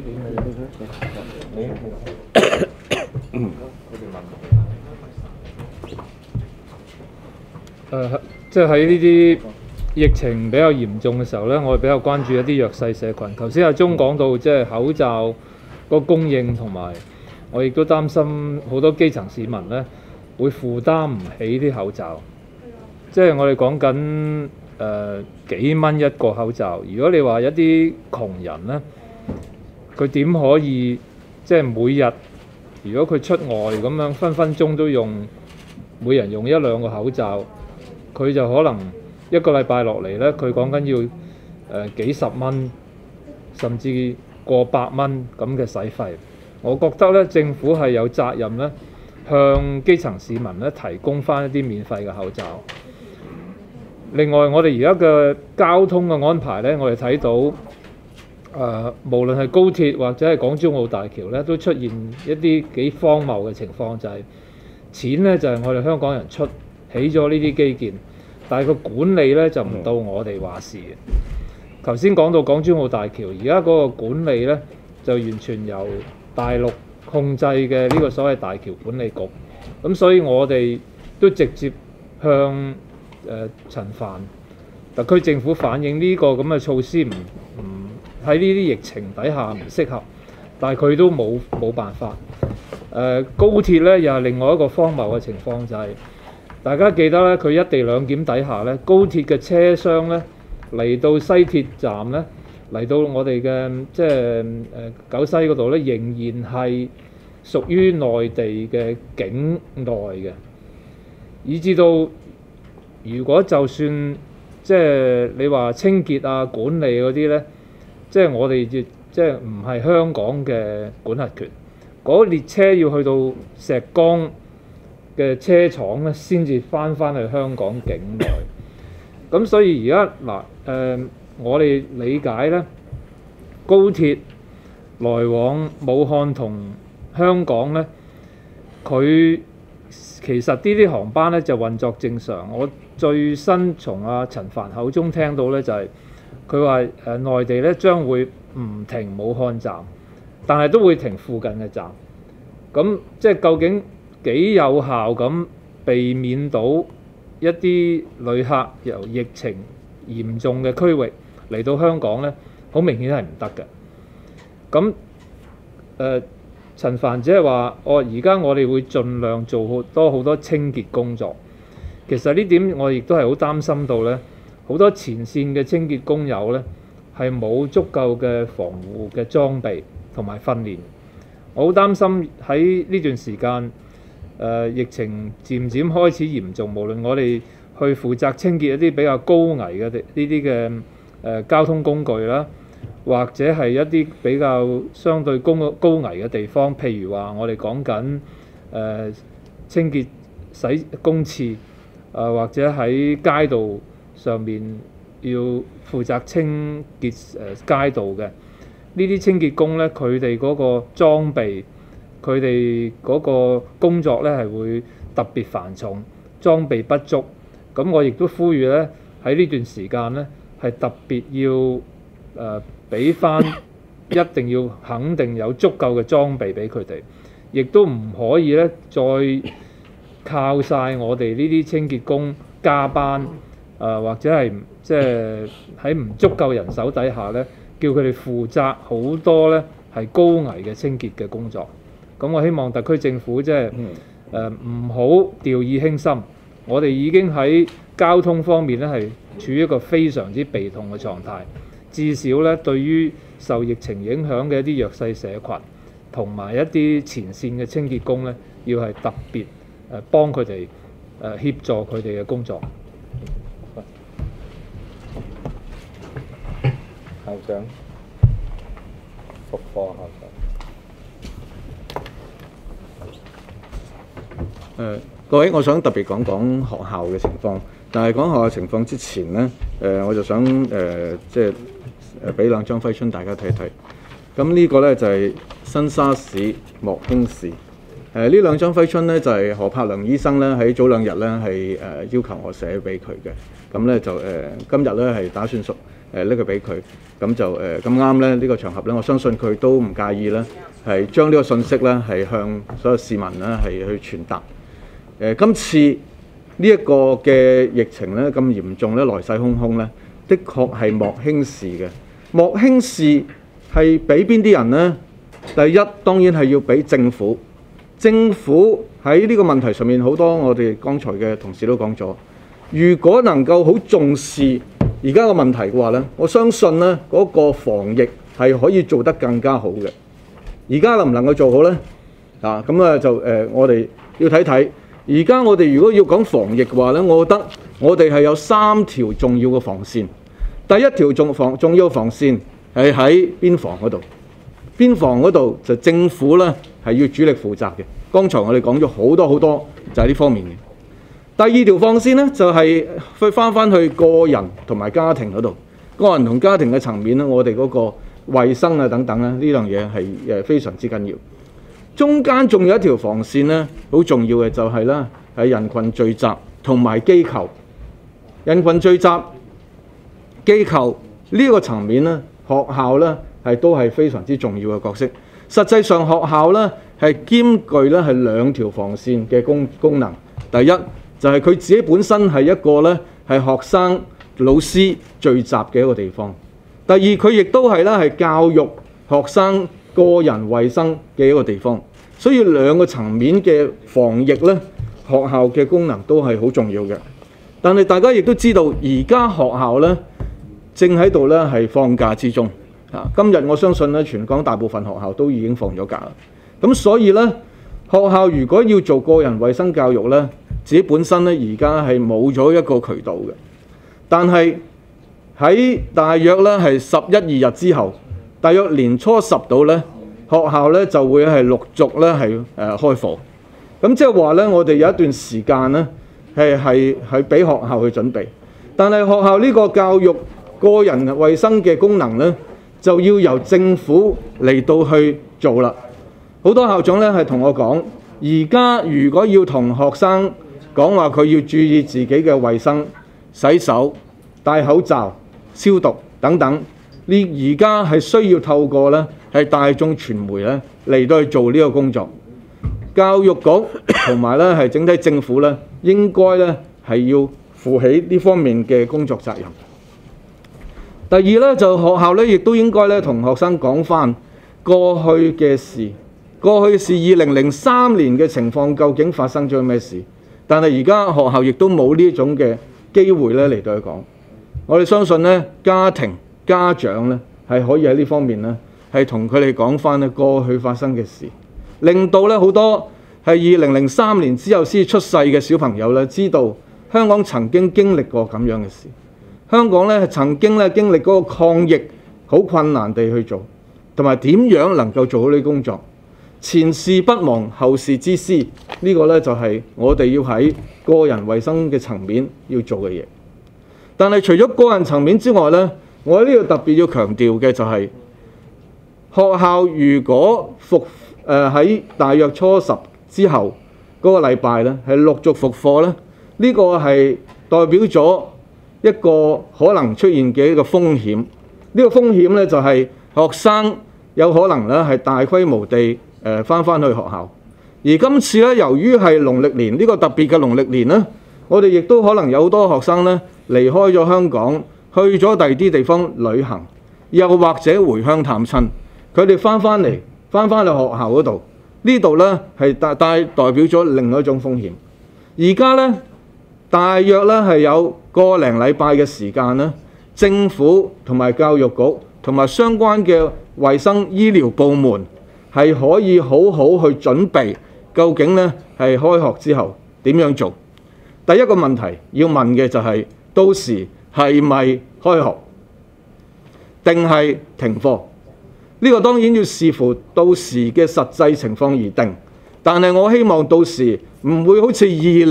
Speaker 2: 點你？
Speaker 1: 即係喺呢啲疫情比較嚴重嘅時候呢，我哋比較關注一啲弱勢社群。頭先阿鐘講到即係口罩個供應，同埋我亦都擔心好多基層市民呢會負擔唔起啲口罩。即係我哋講緊幾蚊一個口罩。如果你話一啲窮人呢，佢點可以即係每日如果佢出外咁樣分分鐘都用每人用1-2個口罩，佢就可能一個禮拜落嚟呢，佢講緊要幾十蚊，甚至過百蚊咁嘅使費。我覺得呢，政府係有責任呢，向基層市民呢提供翻一啲免費嘅口罩。另外，我哋而家嘅交通嘅安排呢，我哋睇到無論係高鐵或者係港珠澳大橋呢，都出現一啲幾荒謬嘅情況，就係錢呢，就係我哋香港人出起咗呢啲基建。但係個管理咧就唔到我哋話事嘅。頭先講到港珠澳大橋，而家嗰個管理咧就完全由大陸控制嘅呢個所謂大橋管理局。咁所以我哋都直接向陳帆特區政府反映呢個咁嘅措施唔喺呢啲疫情底下唔適合，但係佢都冇辦法。高鐵咧又係另外一個荒謬嘅情況，就係大家記得咧，佢一地兩檢底下咧，高鐵嘅車廂咧嚟到西鐵站咧，嚟到我哋嘅即係九西嗰度咧，仍然係屬於內地嘅境內嘅，以至到如果就算即係你話清潔啊、管理嗰啲咧，即係我哋即係唔係香港嘅管轄權，嗰列車要去到石崗嘅車廠咧，先至翻去香港境內。咁所以而家我哋理解咧，高鐵來往武漢同香港咧，佢其實呢啲航班咧就運作正常。我最新從阿陳帆口中聽到咧，就係佢話內地咧將會唔停武漢站，但係都會停附近嘅站。咁即係究竟幾有效咁避免到
Speaker 6: 一啲旅客由疫情嚴重嘅區域嚟到香港咧，好明顯係唔得嘅。咁陳帆只係話，而家我哋會盡量做好多清潔工作。其實呢點我亦都係好擔心到咧，好多前線嘅清潔工友咧係冇足夠嘅防護嘅裝備同埋訓練。我好擔心喺呢段時間，疫情漸漸開始嚴重，無論我哋去負責清潔一啲比較高危嘅呢啲嘅交通工具啦，或者係一啲比較相對高危嘅地方，譬如話我哋講緊清潔洗公廁，或者喺街道上面要負責清潔街道嘅呢啲清潔工咧，佢哋嗰個裝備，佢哋嗰個工作咧係會特別繁重，裝備不足。咁我亦都呼籲咧喺呢段時間咧係特別要俾翻，一定要肯定有足夠嘅裝備俾佢哋，亦都唔可以咧再靠晒我哋呢啲清潔工加班，或者係即係喺唔足夠人手底下咧，叫佢哋負責好多咧係高危嘅清潔嘅工作。咁我希望特區政府即係唔好掉以輕心。我哋已經喺交通方面咧係處於一個非常之被動嘅狀態，至少咧對於受疫情影響嘅一啲弱勢社群同埋一啲前線嘅清潔工咧，要係特別幫佢哋協助佢哋嘅工作。
Speaker 2: 校長，復課校長。
Speaker 7: 各位，我想特別講講學校嘅情況，但係講學校情況之前呢，我就想即係俾兩張揮春大家睇睇。咁呢個呢，就係新沙士莫興士。呢兩張揮春呢，就係何柏良醫生呢喺早兩日呢係要求我寫俾佢嘅。咁呢，就今日呢係打算拎佢俾佢。咁就咁啱呢，呢個場合呢，我相信佢都唔介意呢，係將呢個信息呢係向所有市民呢係去傳達。今次呢一個嘅疫情咧咁嚴重咧，來勢洶洶咧，的確係莫輕視嘅。莫輕視係俾邊啲人呢？第一當然係要俾政府。政府喺呢個問題上面，好多我哋剛才嘅同事都講咗，如果能夠好重視而家個問題嘅話呢，我相信呢嗰個防疫係可以做得更加好嘅。而家能唔能夠做好呢？咁啊就我哋要睇睇。而家我哋如果要講防疫嘅話呢，我覺得我哋係有3條重要嘅防線。第一條重要嘅防線係喺邊防嗰度，邊防嗰度就政府呢係要主力負責嘅。剛才我哋講咗好多就係呢方面嘅。第二條防線呢，就係翻去個人同埋家庭嗰度，個人同家庭嘅層面呢，我哋嗰個衞生啊等等呢樣嘢係非常之緊要。中間仲有一條防線呢，好重要嘅就係咧係人群聚集同埋機構。人群聚集機構呢個層面呢，學校呢都係非常之重要嘅角色。實際上學校呢係兼具呢係2條防線嘅功能。第一就係佢自己本身係一個呢係學生老師聚集嘅一個地方。第二佢亦都係呢係教育學生個人衛生嘅一個地方。所以2個層面嘅防疫呢，學校嘅功能都係好重要嘅。但係大家亦都知道，而家學校呢正喺度呢係放假之中。今日我相信呢，全港大部分學校都已經放咗假啦。咁所以呢，學校如果要做個人衛生教育呢，自己本身呢而家係冇咗一個渠道嘅。但係喺大約呢係11、2日之後，大約年初10度呢，學校咧就會係陸續咧係開課，咁即係話咧，我哋有一段時間咧係俾學校去準備，但係學校呢個教育個人衛生嘅功能咧，就要由政府嚟到去做啦。好多校長咧係同我講，而家如果要同學生講話，佢要注意自己嘅衛生、洗手、戴口罩、消毒等等，你而家係需要透過咧係大眾傳媒咧嚟到去做呢個工作。教育局同埋咧係整體政府咧應該咧係要負起呢方面嘅工作責任。第二咧，就學校咧亦都應該咧同學生講翻過去嘅事，過去是2003年嘅情況究竟發生咗咩事？但係而家學校亦都冇呢種嘅機會咧嚟到去講。我哋相信咧，家庭家長咧係可以喺呢方面咧係同佢哋講翻咧過去發生嘅事，令到咧好多係2003年之後先出世嘅小朋友咧知道香港曾經經歷過咁樣嘅事。香港咧曾經咧經歷嗰個抗疫好困難地去做，同埋點樣能夠做好呢啲工作。前事不忘後事之師，呢個咧就係我哋要喺個人衞生嘅層面要做嘅嘢。但係除咗個人層面之外咧，我喺呢度特別要強調嘅就係學校如果喺大約初10之後嗰個禮拜咧係陸續復課咧，呢個係代表咗一個可能出現嘅一個風險。呢個風險咧就係學生有可能咧係大規模地翻去學校。而今次咧由於係農曆年呢個特別嘅農曆年咧，我哋亦都可能有好多學生咧離開咗香港，去咗第二啲地方旅行，又或者回鄉探親。佢哋翻去學校嗰度，呢度咧係代表咗另外一種風險。而家咧大約咧係有個零禮拜嘅時間咧，政府同埋教育局同埋相關嘅衞生醫療部門係可以好好去準備，究竟咧係開學之後點樣做？第一個問題要問嘅就係到時係咪開學，定係停課？呢個當然要視乎到時嘅實際情況而定。但係我希望到時唔會好似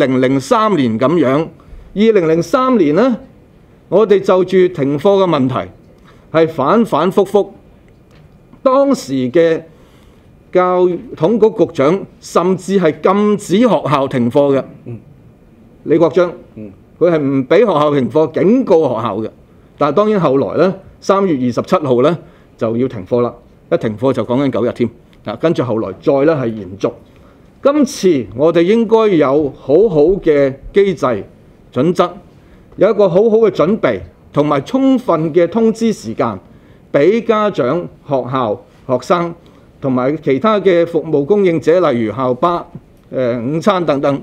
Speaker 7: 2003年咁樣。2003年呢，我哋就住停課嘅問題係反覆覆。當時嘅教統局局長甚至係禁止學校停課嘅。李國章，佢係唔俾學校停課，警告學校嘅。但係當然後來呢，3月27號呢就要停課啦。一停課就講緊9日添。跟住後來再咧係延續。今次我哋應該有好好嘅機制準則，有一個好好嘅準備，同埋充分嘅通知時間，俾家長、學校、學生同埋其他嘅服務供應者，例如校巴、午餐等等，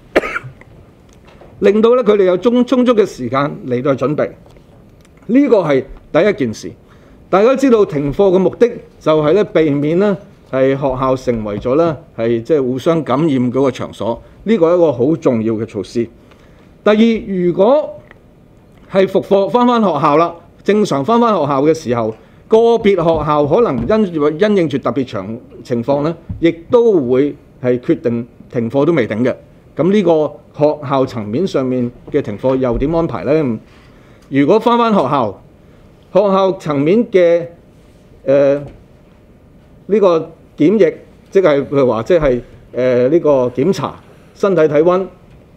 Speaker 7: 令到咧佢哋有充足嘅時間嚟到準備。呢個係第一件事。大家知道停課嘅目的就係咧避免咧係學校成為咗咧係即係互相感染嗰個場所，呢個係一個好重要嘅措施。第二，如果係復課翻學校啦，正常翻學校嘅時候，個別學校可能因應住特別長情況咧，亦都會係決定停課都未定嘅。咁呢個學校層面上面嘅停課又點安排呢？如果翻學校層面嘅呢個檢疫，即係譬如話即係呢個檢查身體體温、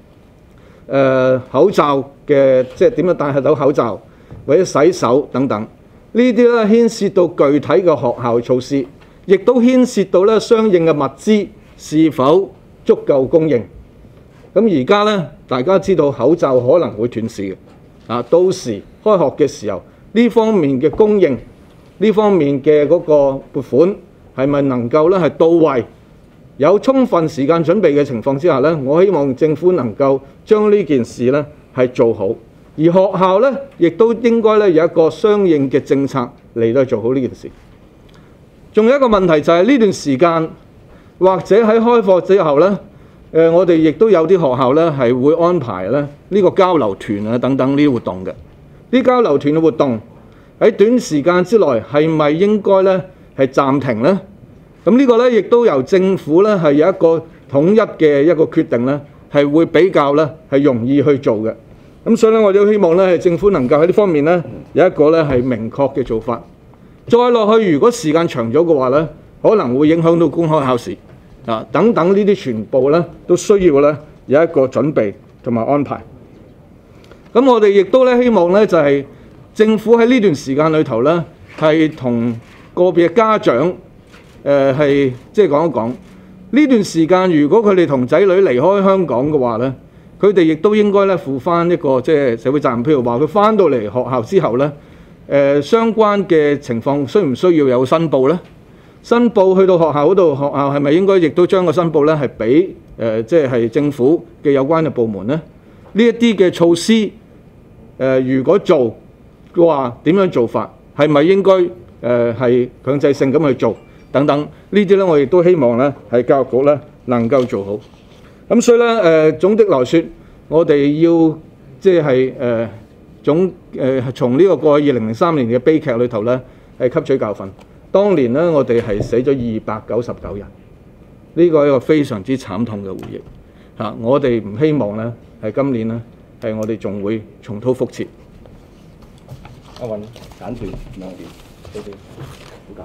Speaker 7: 口罩嘅即係點樣戴到口罩或者洗手等等，呢啲咧牽涉到具體嘅學校措施，亦都牽涉到咧相應嘅物資是否足夠供應。咁而家咧大家知道口罩可能會斷市嘅，到時開學嘅時候呢方面嘅供應，呢方面嘅嗰個撥款係咪能夠咧係到位？有充分時間準備嘅情況之下咧，我希望政府能夠將呢件事咧係做好，而學校咧亦都應該咧有一個相應嘅政策嚟到做好呢件事。仲有一個問題就係呢段時間或者喺開課之後咧，我哋亦都有啲學校咧係會安排咧呢個交流團啊等等呢啲活動嘅。啲交流團嘅活動喺短時間之內係咪應該咧係暫停呢？咁呢個咧亦都由政府咧係有一個統一嘅一個決定咧，係會比較咧係容易去做嘅。咁所以咧我哋都希望咧政府能夠喺呢方面咧有一個咧係明確嘅做法。再落去如果時間長咗嘅話咧，可能會影響到公開考試等等呢啲全部咧都需要咧有一個準備同埋安排。咁我哋亦都咧希望咧就係政府喺呢段時間裏頭咧係同個別嘅家長係即係講一講呢段時間，如果佢哋同仔女離開香港嘅話咧， 佢哋亦都應該咧負翻一個即係社會責任。譬如話佢翻到嚟學校之後咧，相關嘅情況需唔需要有申報咧？申報去到學校嗰度，學校係咪應該亦都將個申報咧係俾即係政府嘅有關嘅部門咧？呢一啲嘅措施，如果做嘅話，點樣做法？係咪應該係強制性咁去做等等？呢啲咧，我亦都希望咧係教育局咧能夠做好。咁所以咧總的來說，我哋要即係從呢個過去2003年嘅悲劇裏頭咧係吸取教訓。當年咧我哋係死咗299人，呢個係一個非常之慘痛嘅回憶嚇。我哋唔希望咧係今年咧係我哋仲會重蹈覆轍。
Speaker 2: 阿雲簡短兩點，多啲好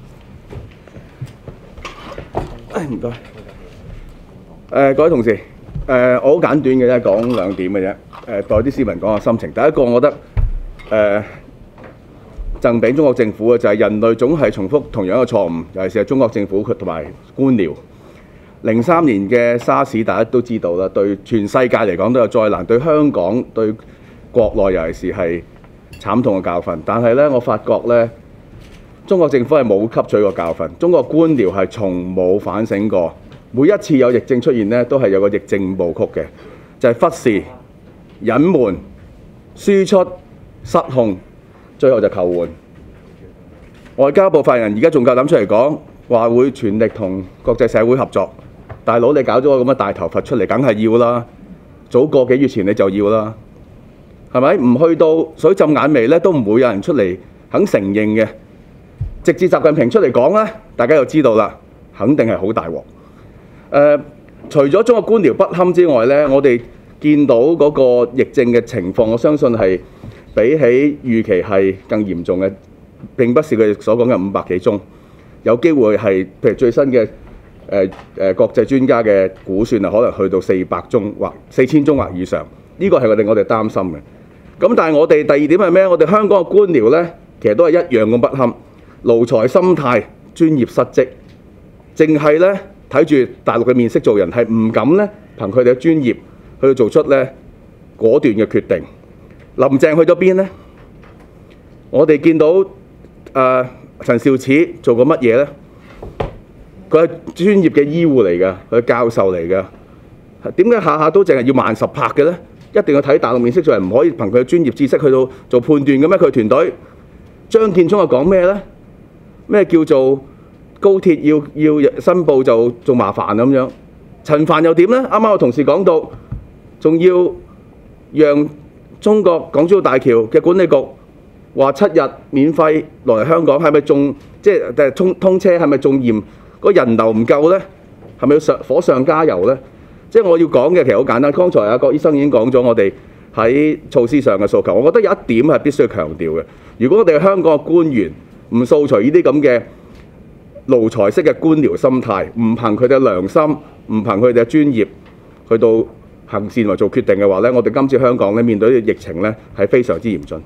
Speaker 2: 簡短。
Speaker 8: 唔該。各位同事，我好簡短嘅啫，講兩點嘅啫。代啲市民講下心情。第一個，我覺得贈俾中國政府嘅就係人類總係重複同樣嘅錯誤，尤其是係中國政府同埋官僚。03年嘅沙士大家都知道啦，對全世界嚟講都有災難，對香港對國內尤其是係慘痛嘅教訓。但係咧，我發覺咧，中國政府係冇吸取過教訓，中國官僚係從冇反省過。每一次有疫症出現咧，都係有個疫症5部曲嘅，就係忽視、隱瞞、輸出、失控，最後就求援。外交部發言人而家仲夠膽出嚟講話會全力同國際社會合作。大佬，你搞咗個咁嘅大頭佛出嚟，梗係要啦。早個幾月前你就要啦，係咪？唔去到水浸眼眉咧，都唔會有人出嚟肯承認嘅。直至習近平出嚟講咧，大家就知道啦，肯定係好大鑊。除咗中國官僚不堪之外咧，我哋見到嗰個疫症嘅情況，我相信係比起預期係更嚴重嘅。並不是佢哋所講嘅500幾宗，有機會係譬如最新嘅國際專家嘅估算啊，可能去到400宗或4000宗或以上。呢個係令我哋擔心嘅。咁但係我哋第二點係咩？我哋香港嘅官僚咧，其實都係一樣咁不堪，奴才心態、專業失職，淨係咧睇住大陸嘅面色做人，係唔敢咧憑佢哋嘅專業去做出咧果斷嘅決定。林鄭去咗邊呢？我哋見到陳肇始做過乜嘢呢？佢係專業嘅醫護嚟㗎，佢係教授嚟㗎。點解下下都淨係要慢10拍嘅呢？一定要睇大陸面色做人，唔可以憑佢嘅專業知識去到做判斷嘅咩？佢團隊張建宗又講咩呢？咩叫做高鐵要申報就仲麻煩咁樣？陳帆又點呢？啱啱我同事講到，仲要讓中國港珠澳大橋嘅管理局話7日免費來香港，係咪仲即係通車係咪仲嫌個人流唔夠呢？係咪要火上加油呢？即係我要講嘅其實好簡單。剛才郭醫生已經講咗我哋喺措施上嘅訴求，我覺得有一點係必須要強調嘅。如果我哋香港嘅官員唔掃除呢啲咁嘅奴才式嘅官僚心態，唔憑佢哋嘅良心，唔憑佢哋嘅專業去到行善或做決定嘅話咧，我哋今次香港咧面對嘅疫情咧係非常之嚴峻。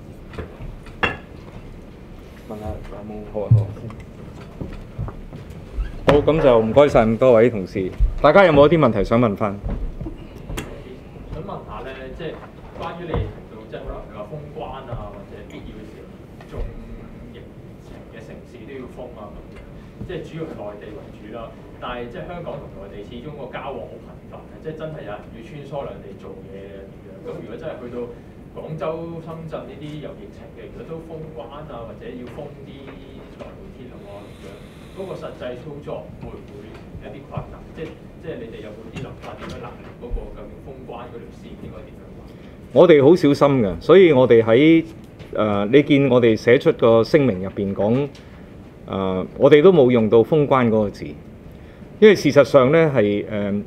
Speaker 2: 問下有冇？好啊，
Speaker 1: 好，咁就唔該晒咁多位同事。大家有冇一啲問題想問翻？
Speaker 9: 想問下咧，即係關於你提到即係可能佢話封關啊，或者必要嘅時候中疫情嘅城市都要封啊咁樣，即係主要係內地為主啦。但係即係香港同內地始終個交往好頻繁嘅，即係真係有人要穿梭兩地做嘢嘅咁樣。咁如果真係去到廣州、深圳呢啲有疫情嘅，如果都封關啊，或者要封啲來回鐵路啊咁樣，嗰個實際操作會唔會有啲困難？即係你哋有冇啲諗法點樣拿捏嗰個究竟封關嗰條線應該點樣玩？
Speaker 1: 我哋好小心嘅，所以我哋喺你見我哋寫出個聲明入邊講我哋都冇用到封關嗰個字，因為事實上咧係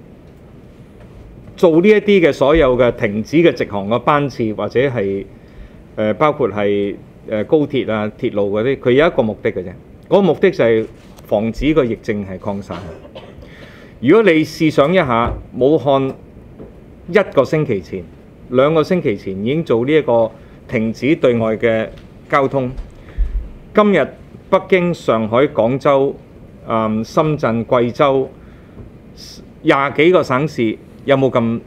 Speaker 1: 做呢一啲嘅所有嘅停止嘅直航嘅班次，或者係包括係高鐵啊、鐵路嗰啲，佢有一個目的嘅啫。嗰個目的就係防止個疫症係擴散。如果你試想一下，武漢1個星期前、2個星期前已經做呢一個停止對外嘅交通，今日北京、上海、廣州、深圳、貴州20幾個省市有冇咁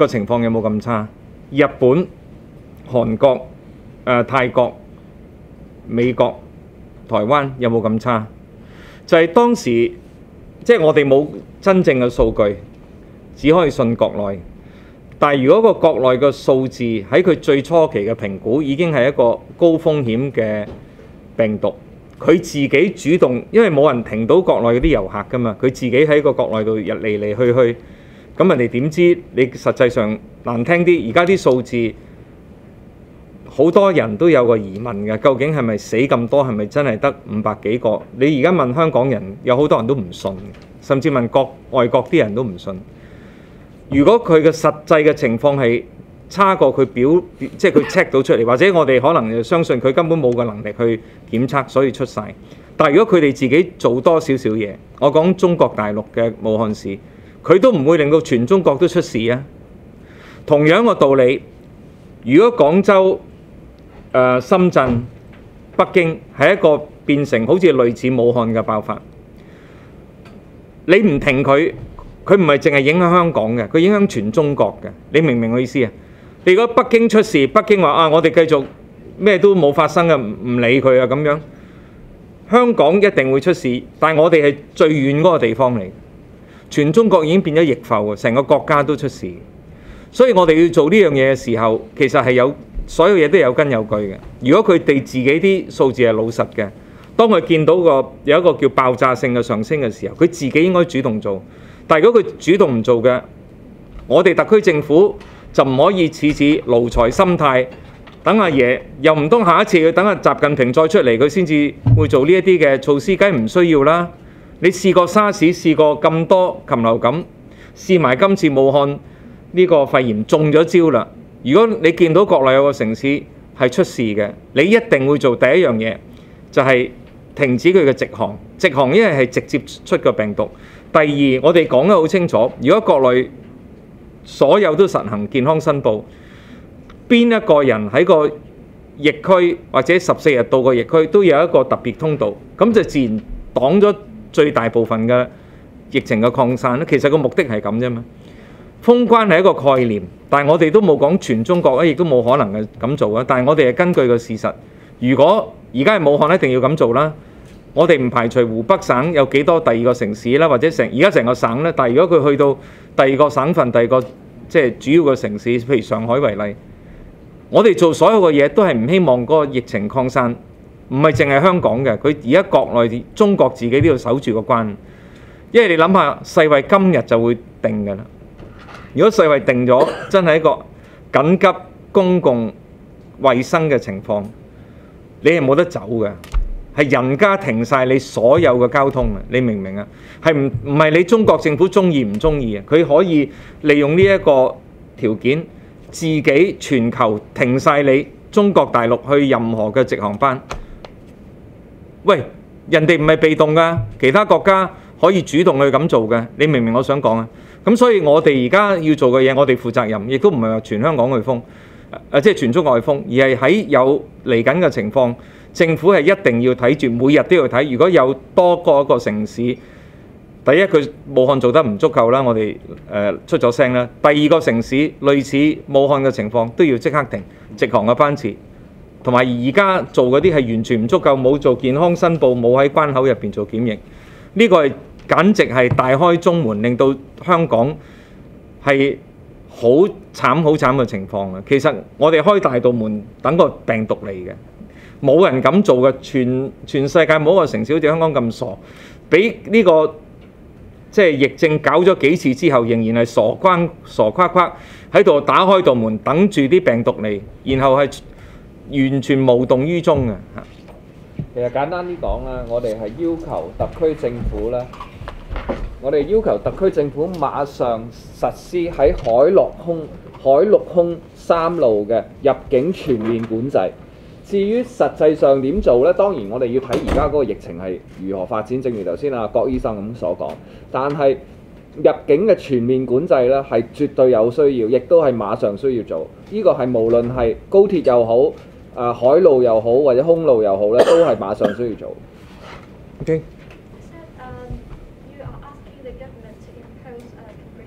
Speaker 1: 個情況有冇咁差？日本、韓國、泰國、美國、台灣有冇咁差？就係當時即係我哋冇真正嘅數據，只可以信國內。但係如果個國內嘅數字喺佢最初期嘅評估已經係一個高風險嘅病毒，佢自己主動，因為冇人停到國內嗰啲遊客㗎嘛，佢自己喺個國內度嚟嚟去去，咁人哋點知你實際上難聽啲？而家啲數字好多人都有個疑問嘅，究竟係咪死咁多？係咪真係得500幾個？你而家問香港人，有好多人都唔信，甚至問外國啲人都唔信。如果佢嘅實際嘅情況係差過佢即係佢 check 到出嚟，或者我哋可能就相信佢根本冇個能力去檢測，所以出晒。但係如果佢哋自己做多少少嘢，我講中國大陸嘅武漢市，佢都唔會令到全中國都出事啊。同樣個道理，如果廣州、深圳、北京係一個變成好似類似武漢嘅爆發，你唔停佢。佢唔係淨係影響香港嘅，佢影響全中國嘅。你明唔明我意思啊？你如果北京出事，北京話啊，我哋繼續咩都冇發生嘅，唔理佢啊咁樣。香港一定會出事，但係我哋係最遠嗰個地方嚟，全中國已經變咗疫埠，成個國家都出事。所以我哋要做呢樣嘢嘅時候，其實係有所有嘢都有根有據嘅。如果佢哋自己啲數字係老實嘅，當佢見到有一個叫爆炸性嘅上升嘅時候，佢自己應該主動做。但係如果佢主動唔做嘅，我哋特區政府就唔可以似奴才心態，等阿爺又唔通下一次要等阿習近平再出嚟佢先至會做呢一啲嘅措施，梗係唔需要啦。你試過沙士，試過咁多禽流感，試埋今次武漢呢個肺炎中咗招啦。如果你見到國內有個城市係出事嘅，你一定會做第一樣嘢，就係停止佢嘅直航。直航因為係直接出個病毒。第二，我哋講得好清楚，如果國內所有都實行健康申報，邊一個人喺個疫區或者14日到個疫區都有一個特別通道，咁就自然擋咗最大部分嘅疫情嘅擴散咧。其實個目的係咁啫嘛。封關係一個概念，但係我哋都冇講全中國咧，亦都冇可能嘅咁做啊。但係我哋係根據個事實，如果而家係武漢一定要咁做啦。我哋唔排除湖北省有幾多第二個城市啦，或者而家成個省咧。但係如果佢去到第二個省份、第二個即係主要嘅城市，譬如上海為例，我哋做所有嘅嘢都係唔希望嗰個疫情擴散，唔係淨係香港嘅。佢而家國內中國自己都要守住個關，因為你諗下，世衛今日就會定㗎啦。如果世衛定咗，真係一個緊急公共衛生嘅情況，你係冇得走嘅。係人家停晒你所有嘅交通啊！你明唔明啊？係唔係你中國政府中意唔中意啊？佢可以利用呢一個條件，自己全球停晒你中國大陸去任何嘅直航班。喂，人哋唔係被動㗎，其他國家可以主動去咁做嘅。你明唔明我想講啊？咁所以我哋而家要做嘅嘢，我哋負責任，亦都唔係話全香港去封，即係全中國去封，而係喺有嚟緊嘅情況。政府係一定要睇住，每日都要睇。如果有多過一個城市，第一佢武漢做得唔足夠啦，我哋出咗聲啦。第二個城市類似武漢嘅情況都要即刻停直航嘅班次，同埋而家做嗰啲係完全唔足夠，冇做健康申報，冇喺關口入邊做檢疫，呢個係簡直係大開中門，令到香港係好慘嘅情況啊！其實我哋開大道門等個病毒嚟嘅。冇人咁做嘅，全世界冇一個城市好似香港咁傻，俾呢個即係疫症搞咗幾次之後，仍然係傻夸夸喺度打開道門等住啲病毒嚟，然後係完全無動於衷嘅。
Speaker 10: 其實簡單啲講啦，我哋係要求特區政府咧，我哋要求特區政府馬上實施喺海陸空三路嘅入境全面管制。至於實際上點做呢？當然我哋要睇而家嗰個疫情係如何發展。正如頭先阿郭醫生咁所講，但係入境嘅全面管制呢係絕對有需要，亦都係馬上需要做。呢個係無論係高鐵又好、海路又好或者空路又好咧，都係馬上需要做。
Speaker 1: Okay.
Speaker 11: You are asking the government to impose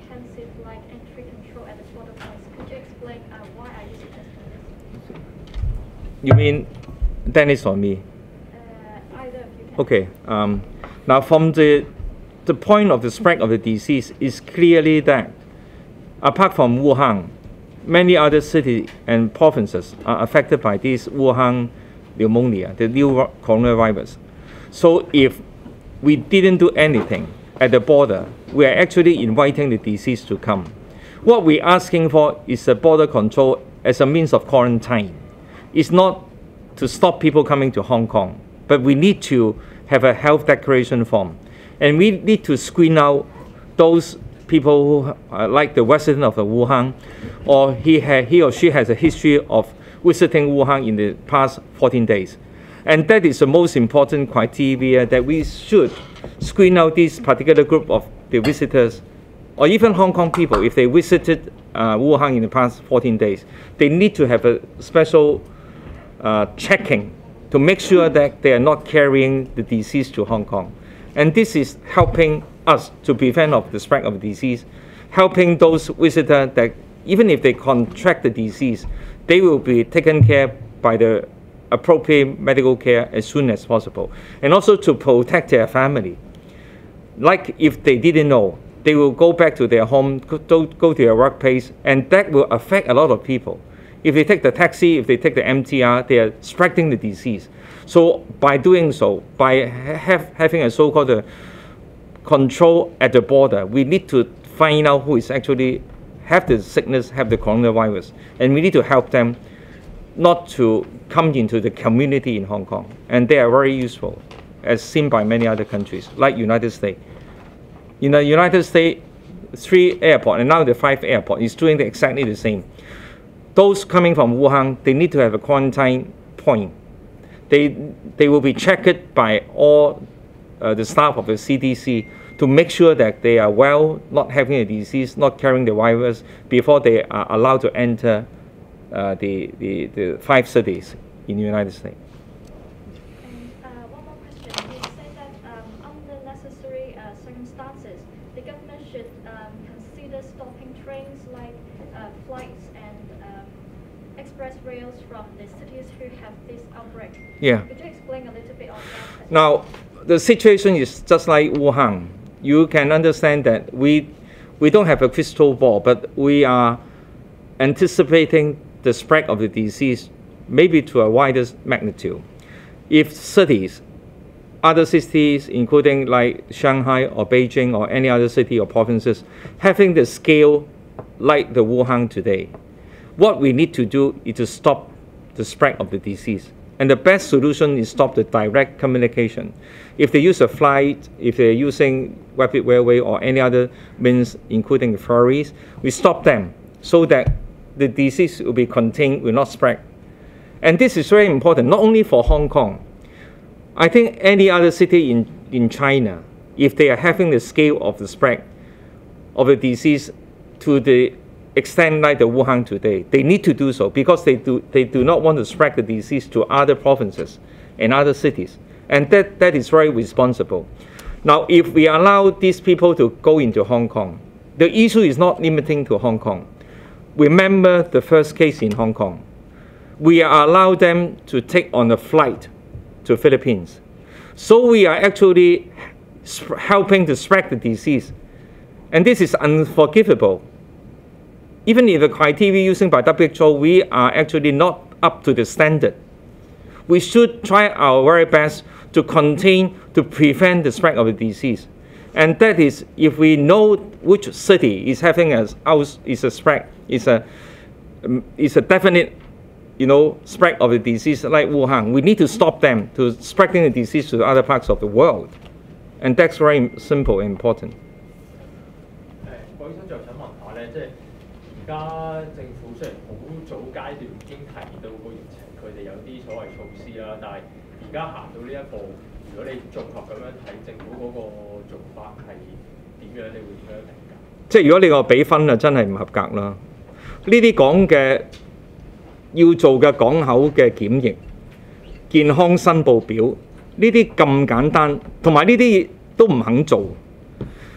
Speaker 11: comprehensive like entry control at the border points. Could you explain why are you suggesting this?
Speaker 1: You mean Dennis or me?
Speaker 11: Either of you can.
Speaker 1: Okay. Now, from the point of the spread of the disease is clearly that, apart from Wuhan, many other cities and provinces are affected by this Wuhan pneumonia, the new coronavirus. So if we didn't do anything at the border, we are actually inviting the disease to come. What we're asking for is a border control as a means of quarantine. It's not to stop people coming to Hong Kong, but we need to have a health declaration form. And we need to screen out those people who are like the resident of Wuhan, or he or she has a history of visiting Wuhan in the past 14 days. And that is the most important criteria, that we should screen out this particular group of the visitors, or even Hong Kong people, if they visited Wuhan in the past 14 days. They need to have a special checking to make sure that they are not carrying the disease to Hong Kong. And this is helping us to prevent of the spread of the disease, helping those visitors that even if they contract the disease, they will be taken care by the appropriate medical care as soon as possible. And also to protect their family. Like if they didn't know, they will go back to their home, go to their workplace, and that will affect a lot of people. If they take the taxi, if they take the MTR, they are spreading the disease. So by doing so, by having a so-called control at the border, we need to find out who is actually have the sickness, have the coronavirus, and we need to help them not to come into the community in Hong Kong. And they are very useful, as seen by many other countries, like United States. In the United States, 3 airports, and now the 5 airports, is doing exactly the same. Those coming from Wuhan, they need to have a quarantine point. They will be checked by all the staff of the CDC to make sure that they are well, not having a disease, not carrying the virus, before they are allowed to enter the 5 cities in the United States.
Speaker 11: And one more question. You say that under necessary circumstances, the government should consider stopping trains like flights and express rails from the cities who have this outbreak.
Speaker 1: Yeah.
Speaker 11: Could you explain a little bit on that?
Speaker 1: Now, the situation is just like Wuhan. You can understand that we don't have a crystal ball, but we are anticipating the spread of the disease maybe to a wider magnitude. If cities, other cities, including like Shanghai or Beijing or any other city or provinces, having the scale like the Wuhan today, what we need to do is to stop the spread of the disease. And the best solution is stop the direct communication. If they use a flight, if they're using rapid railway or any other means, including the ferries, we stop them so that the disease will be contained, will not spread. And this is very important, not only for Hong Kong. I think any other city in China, if they are having the scale of the spread of the disease to the extent like the Wuhan today, they need to do so because they do not want to spread the disease to other provinces and other cities. And that is very responsible. Now, if we allow these people to go into Hong Kong, the issue is not limiting to Hong Kong. Remember the first case in Hong Kong. We allow them to take on a flight to Philippines. So we are actually helping to spread the disease. And this is unforgivable. Even if the criteria using by WHO, we are actually not up to the standard. We should try our very best to contain, to prevent the spread of the disease. And that is, if we know which city is having a spread, is a definite, spread of the disease like Wuhan, we need to stop them to spreading the disease to other parts of the world. And that's very simple and important.
Speaker 9: 郭醫生就想問下咧，即係而家政府雖然好早階段已經提到個疫情，佢哋有啲所謂措施啦，但係而家行到呢一步，如果你綜合咁樣睇，政府嗰個做法係點樣？你會點樣評價？
Speaker 1: 即係如果你個比分啊，真係唔合格啦。呢啲講嘅要做嘅港口嘅檢疫、健康申報表，呢啲咁簡單，同埋呢啲都唔肯做。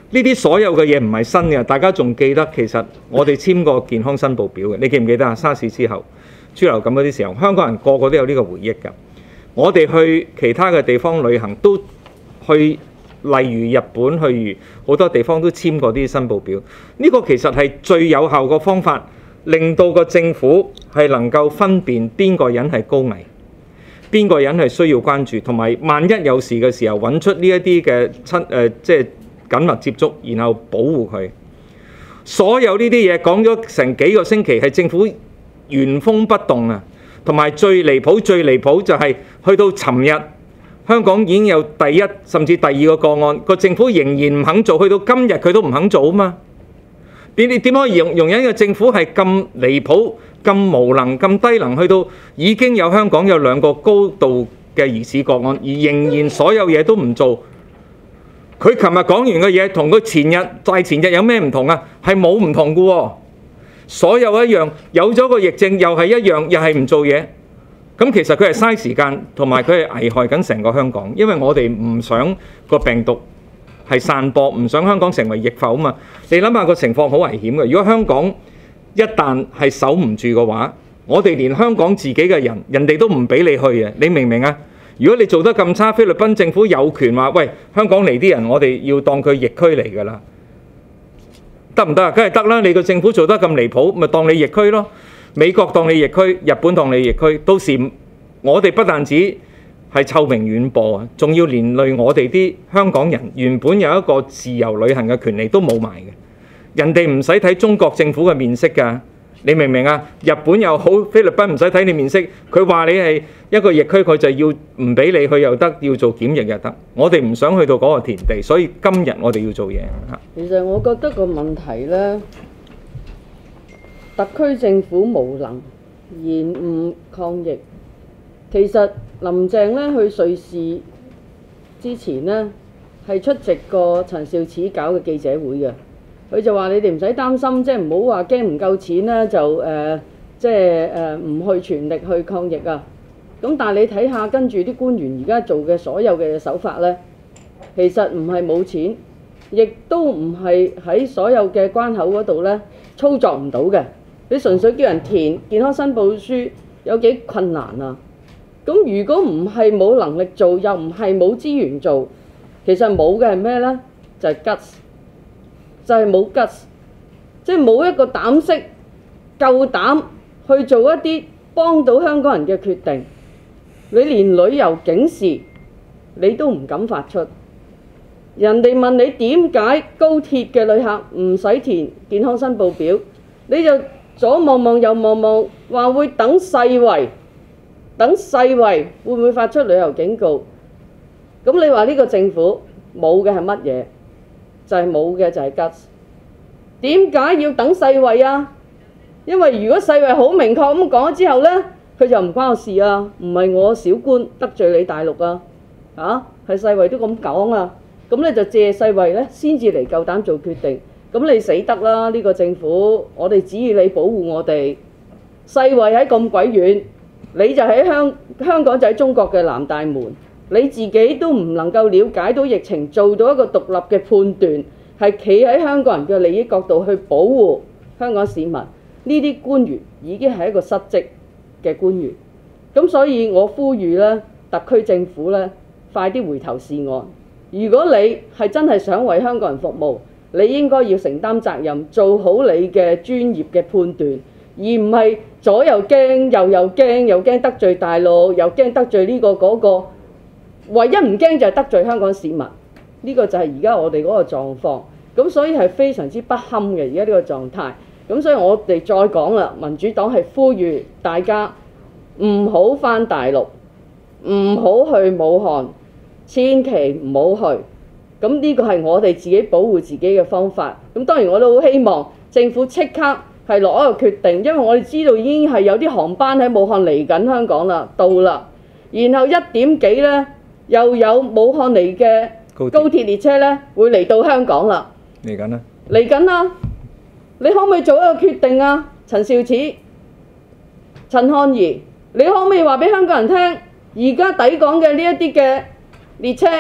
Speaker 1: 呢啲所有嘅嘢唔係新嘅，大家仲記得其實我哋簽過健康申報表嘅，你記唔記得啊？沙士之後、豬流感嗰啲時候，香港人個個都有呢個回憶㗎。我哋去其他嘅地方旅行都去，例如日本，去好多地方都簽過啲申報表。呢個其實係最有效嘅方法，令到個政府係能夠分辨邊個人係高危，邊個人係需要關注，同埋萬一有事嘅時候揾出呢一啲嘅即係緊密接觸，然後保護佢。所有呢啲嘢講咗成幾個星期，係政府原封不動啊！同埋最離譜就係去到尋日，香港已經有第一甚至第二個個案，個政府仍然唔肯做，去到今日佢都唔肯做啊嘛！你點可以容忍個政府係咁離譜、咁無能、咁低能，去到已經有香港有2個高度嘅疑似個案，而仍然所有嘢都唔做？佢琴日講完嘅嘢同佢前日、大前日有咩唔同啊？係冇唔同嘅喎，所有一樣，有咗個疫症又係一樣，又係唔做嘢。咁其實佢係嘥時間，同埋佢係危害緊成個香港，因為我哋唔想個病毒係散播，唔想香港成為疫埠啊嘛。你諗下個情況好危險嘅，如果香港一旦係守唔住嘅話，我哋連香港自己嘅人哋都唔俾你去啊！你明唔明啊？如果你做得咁差，菲律賓政府有權話：喂，香港嚟啲人，我哋要當佢疫區嚟㗎啦，得唔得啊？梗係得啦！你個政府做得咁離譜，咪當你疫區咯。美國當你疫區，日本當你疫區，到時我哋不但止係臭名遠播啊，仲要連累我哋啲香港人原本有一個自由旅行嘅權利都冇埋嘅。人哋唔使睇中國政府嘅面色㗎。你明唔明啊？日本又好，菲律賓唔使睇你面色，佢話你係一個疫區，佢就要唔俾你去又得，要做檢疫又得。我哋唔想去到嗰個田地，所以今日我哋要做嘢嚇。
Speaker 4: 其實我覺得個問題呢，特區政府無能延誤抗疫。其實林鄭呢去瑞士之前呢，係出席過陳肇始搞嘅記者會嘅。佢就話：你哋唔使擔心，即係唔好話驚唔夠錢啦，就唔去全力去抗疫啊。咁但係你睇下跟住啲官員而家做嘅所有嘅手法呢，其實唔係冇錢，亦都唔係喺所有嘅關口嗰度呢操作唔到嘅。你純粹叫人填健康申報書有幾困難啊？咁如果唔係冇能力做，又唔係冇資源做，其實冇嘅係咩呢？就係guts。就係冇吉，即係冇一個膽識夠膽去做一啲幫到香港人嘅決定。你連旅遊警示你都唔敢發出，人哋問你點解高鐵嘅旅客唔使填健康申報表，你就左望望右望望，話會等世衞會唔會發出旅遊警告？咁你話呢個政府冇嘅係乜嘢？就係冇嘅就係吉。點解要等世衞啊？因為如果世衞好明確咁講咗之後呢，佢就唔關我事啊，唔係我小官得罪你大陸啊，係世衞都咁講啊，咁咧就借世衞呢先至嚟夠膽做決定。咁你死得啦！呢個政府，我哋只要你保護我哋，世衞喺咁鬼遠，你就喺香港就喺中國嘅南大門。你自己都唔能夠了解到疫情，做到一個獨立嘅判斷，係企喺香港人嘅利益角度去保護香港市民。呢啲官員已經係一個失職嘅官員。咁所以我呼籲咧，特區政府咧，快啲回頭是岸。如果你係真係想為香港人服務，你應該要承擔責任，做好你嘅專業嘅判斷，而唔係左又驚右驚，又驚得罪大陸，又驚得罪呢個嗰個。唯一唔驚就係得罪香港市民，呢個就係而家我哋嗰個狀況，咁所以係非常之不堪嘅而家呢個狀態。咁所以我哋再講啦，民主黨係呼籲大家唔好返大陸，唔好去武漢，千祈唔好去。咁呢個係我哋自己保護自己嘅方法。咁當然我都好希望政府即刻係落一個決定，因為我哋知道已經係有啲航班喺武漢嚟緊香港啦，到啦，然後1點幾呢。又有武漢嚟嘅高鐵列車咧，會嚟到香港啦。嚟緊啦！嚟緊啦！你可唔可以做一個決定啊？陳肇始、陳漢儀，你可唔可以話俾香港人聽？而家抵港嘅呢一啲嘅列車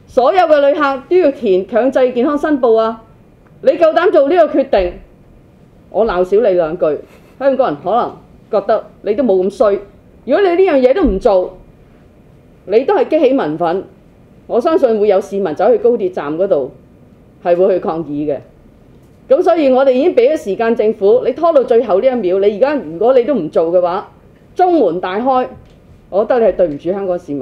Speaker 4: 所有嘅旅客都要填強制健康申報啊！你夠膽做呢個決定，我鬧少你兩句，香港人可能覺得你都冇咁衰。如果你呢樣嘢都唔做，你都係激起民憤，我相信會有市民走去高鐵站嗰度係會去抗議嘅。咁所以我哋已經俾咗時間政府，你拖到最後呢一秒，你而家如果你都唔做嘅話，中門大開，我覺得你係對唔住香港市民。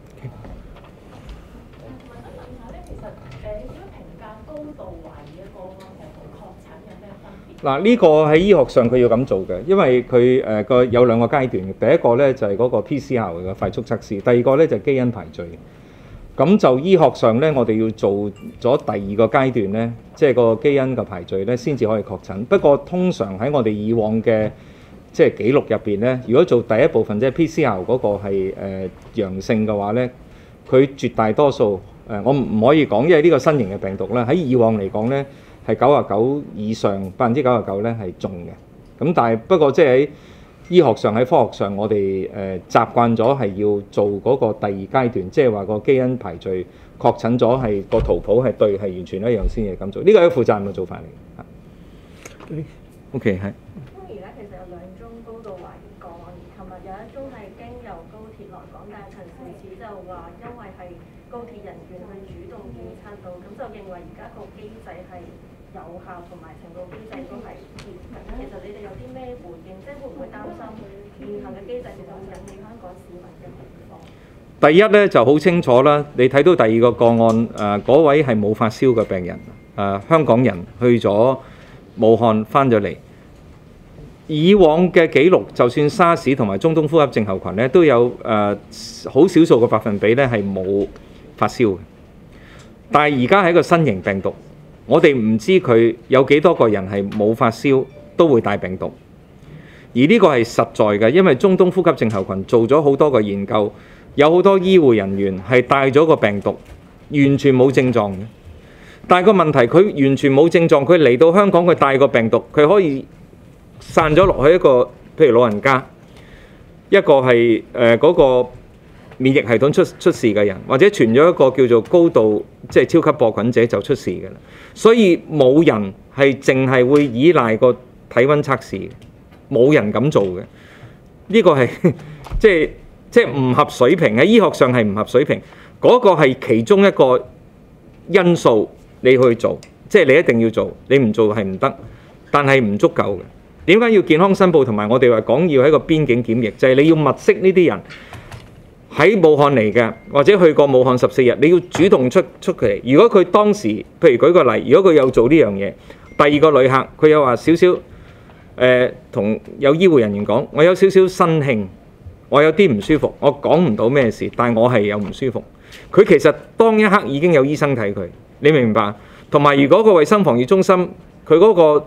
Speaker 1: 嗱，呢個喺醫學上佢要咁做嘅，因為佢有兩個階段嘅。第一個咧就係嗰個 PCR 嘅快速測試，第二個咧就係基因排序。咁就醫學上咧，我哋要做咗第二個階段咧，即係個基因嘅排序咧，先至可以確診。不過通常喺我哋以往嘅即係記錄入邊咧，如果做第一部分即係 PCR 嗰個係陽性嘅話咧，佢絕大多數我唔可以講，因為呢個新型嘅病毒咧，喺以往嚟講咧，係99%以上99%咧係中嘅。咁但係不過即係喺醫學上喺科學上，我哋習慣咗係要做嗰個第二階段，即係話個基因排序確診咗係個圖譜係對係完全一樣先至咁做。呢個係一個負責任嘅做法嚟嘅。OK 係。
Speaker 11: 咁而家其實有兩宗高度懷疑個案，而琴日有一宗係經由高鐵來港，但係陳肇始就話因為係高鐵人員去主動檢測到，咁就認為而家個機制係有效，同埋成個機制都係健全。其實你哋有啲咩回應？即係會唔會擔心現行嘅機制其實會引起香港市民嘅恐慌？
Speaker 1: 第一咧就好清楚啦，你睇到第二個個案嗰位係冇發燒嘅病人，香港人去咗武漢翻咗嚟。以往嘅記錄，就算沙士同埋中東呼吸症候群咧，都有好少數嘅百分比咧係冇發燒嘅。但係而家係一個新型病毒，我哋唔知佢有幾多個人係冇發燒都會帶病毒，而呢個係實在嘅，因為中東呼吸症候群做咗好多個研究，有好多醫護人員係帶咗個病毒，完全冇症狀嘅。但係個問題，佢完全冇症狀，佢嚟到香港佢帶個病毒，佢可以散咗落去一個，譬如老人家，一個係嗰個免疫系統出事嘅人，或者傳咗一個叫做高度即係超級播菌者就出事嘅啦。所以冇人係淨係會依賴個體温測試，冇人咁做嘅。呢個係即係唔合水平，喺醫學上係唔合水平。嗰個係其中一個因素，你去做，即係你一定要做，你唔做係唔得，但係唔足夠嘅。點解要健康申報？同埋我哋話講要喺個邊境檢疫，就係你要物色呢啲人喺武漢嚟嘅，或者去過武漢14日，你要主動出佢嚟。如果佢當時，譬如舉個例，如果佢有做呢樣嘢，第二個旅客佢有話少少同有醫護人員講，我有少少身興，我有啲唔舒服，我講唔到咩事，但係我係有唔舒服。佢其實當一刻已經有醫生睇佢，你明唔明白？同埋如果個衛生防疫中心佢嗰個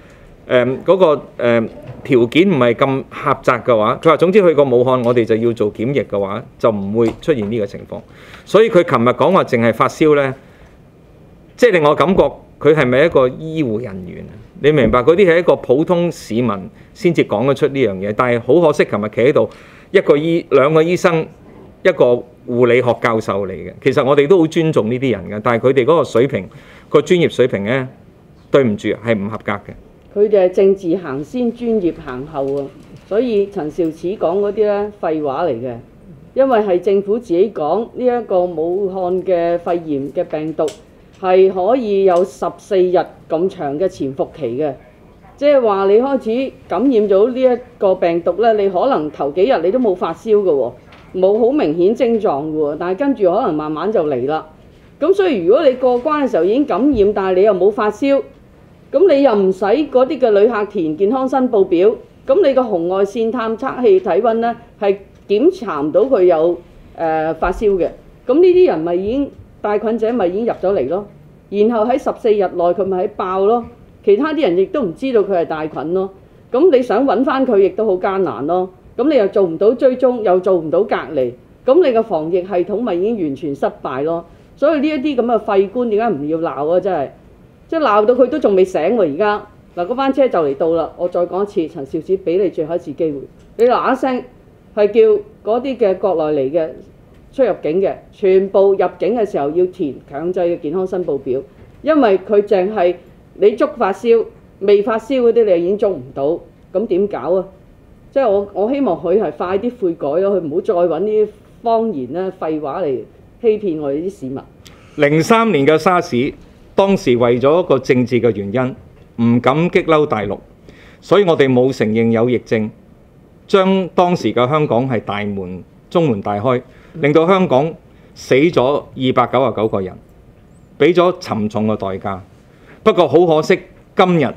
Speaker 1: 條件唔係咁狹窄嘅話，佢話總之去過武漢，我哋就要做檢疫嘅話，就唔會出現呢個情況。所以佢琴日講話淨係發燒呢，即係令我感覺佢係咪一個醫護人員？你明白嗰啲係一個普通市民先至講得出呢樣嘢。但係好可惜，琴日企喺度兩個醫生，一個護理學教授嚟嘅。其實我哋都好尊重呢啲人嘅，但係佢哋嗰個水平、個專業水平呢，對唔住係唔合格嘅。
Speaker 4: 佢哋係政治行先，專業行後啊！所以陳肇始講嗰啲咧廢話嚟嘅，因為係政府自己講呢一個武漢嘅肺炎嘅病毒係可以有14日咁長嘅潛伏期嘅，即係話你開始感染咗呢一個病毒咧，你可能頭幾日你都冇發燒嘅喎，冇好明顯症狀嘅喎，但係跟住可能慢慢就嚟啦。咁所以如果你過關嘅時候已經感染，但係你又冇發燒，咁你又唔使嗰啲嘅旅客填健康申報表，咁你個紅外線探測器體温呢係檢查唔到佢有發燒嘅，咁呢啲人咪已經帶菌者咪已經入咗嚟咯，然後喺14日內佢咪喺爆咯，其他啲人亦都唔知道佢係帶菌咯，咁你想揾翻佢亦都好艱難咯，咁你又做唔到追蹤，又做唔到隔離，咁你個防疫系統咪已經完全失敗咯，所以呢一啲咁嘅廢官點解唔要鬧啊？真係！即係鬧到佢都仲未醒喎！而家嗱，嗰班車就嚟到啦。我再講一次，陳肇始俾你最後一次機會，你嗱一聲係叫嗰啲嘅國內嚟嘅出入境嘅，全部入境嘅時候要填強制嘅健康申報表，因為佢淨係你捉發燒，未發燒嗰啲你已經捉唔到，咁點搞啊？即係我希望佢係快啲悔改咯，佢唔好再揾啲謊言咧、廢話嚟欺騙我哋啲市民。
Speaker 1: 03年嘅沙士，當時為咗一個政治嘅原因，唔敢激嬲大陸，所以我哋冇承認有疫症，將當時嘅香港係中門大開，令到香港死咗299個人，俾咗沉重嘅代價。不過好可惜，今日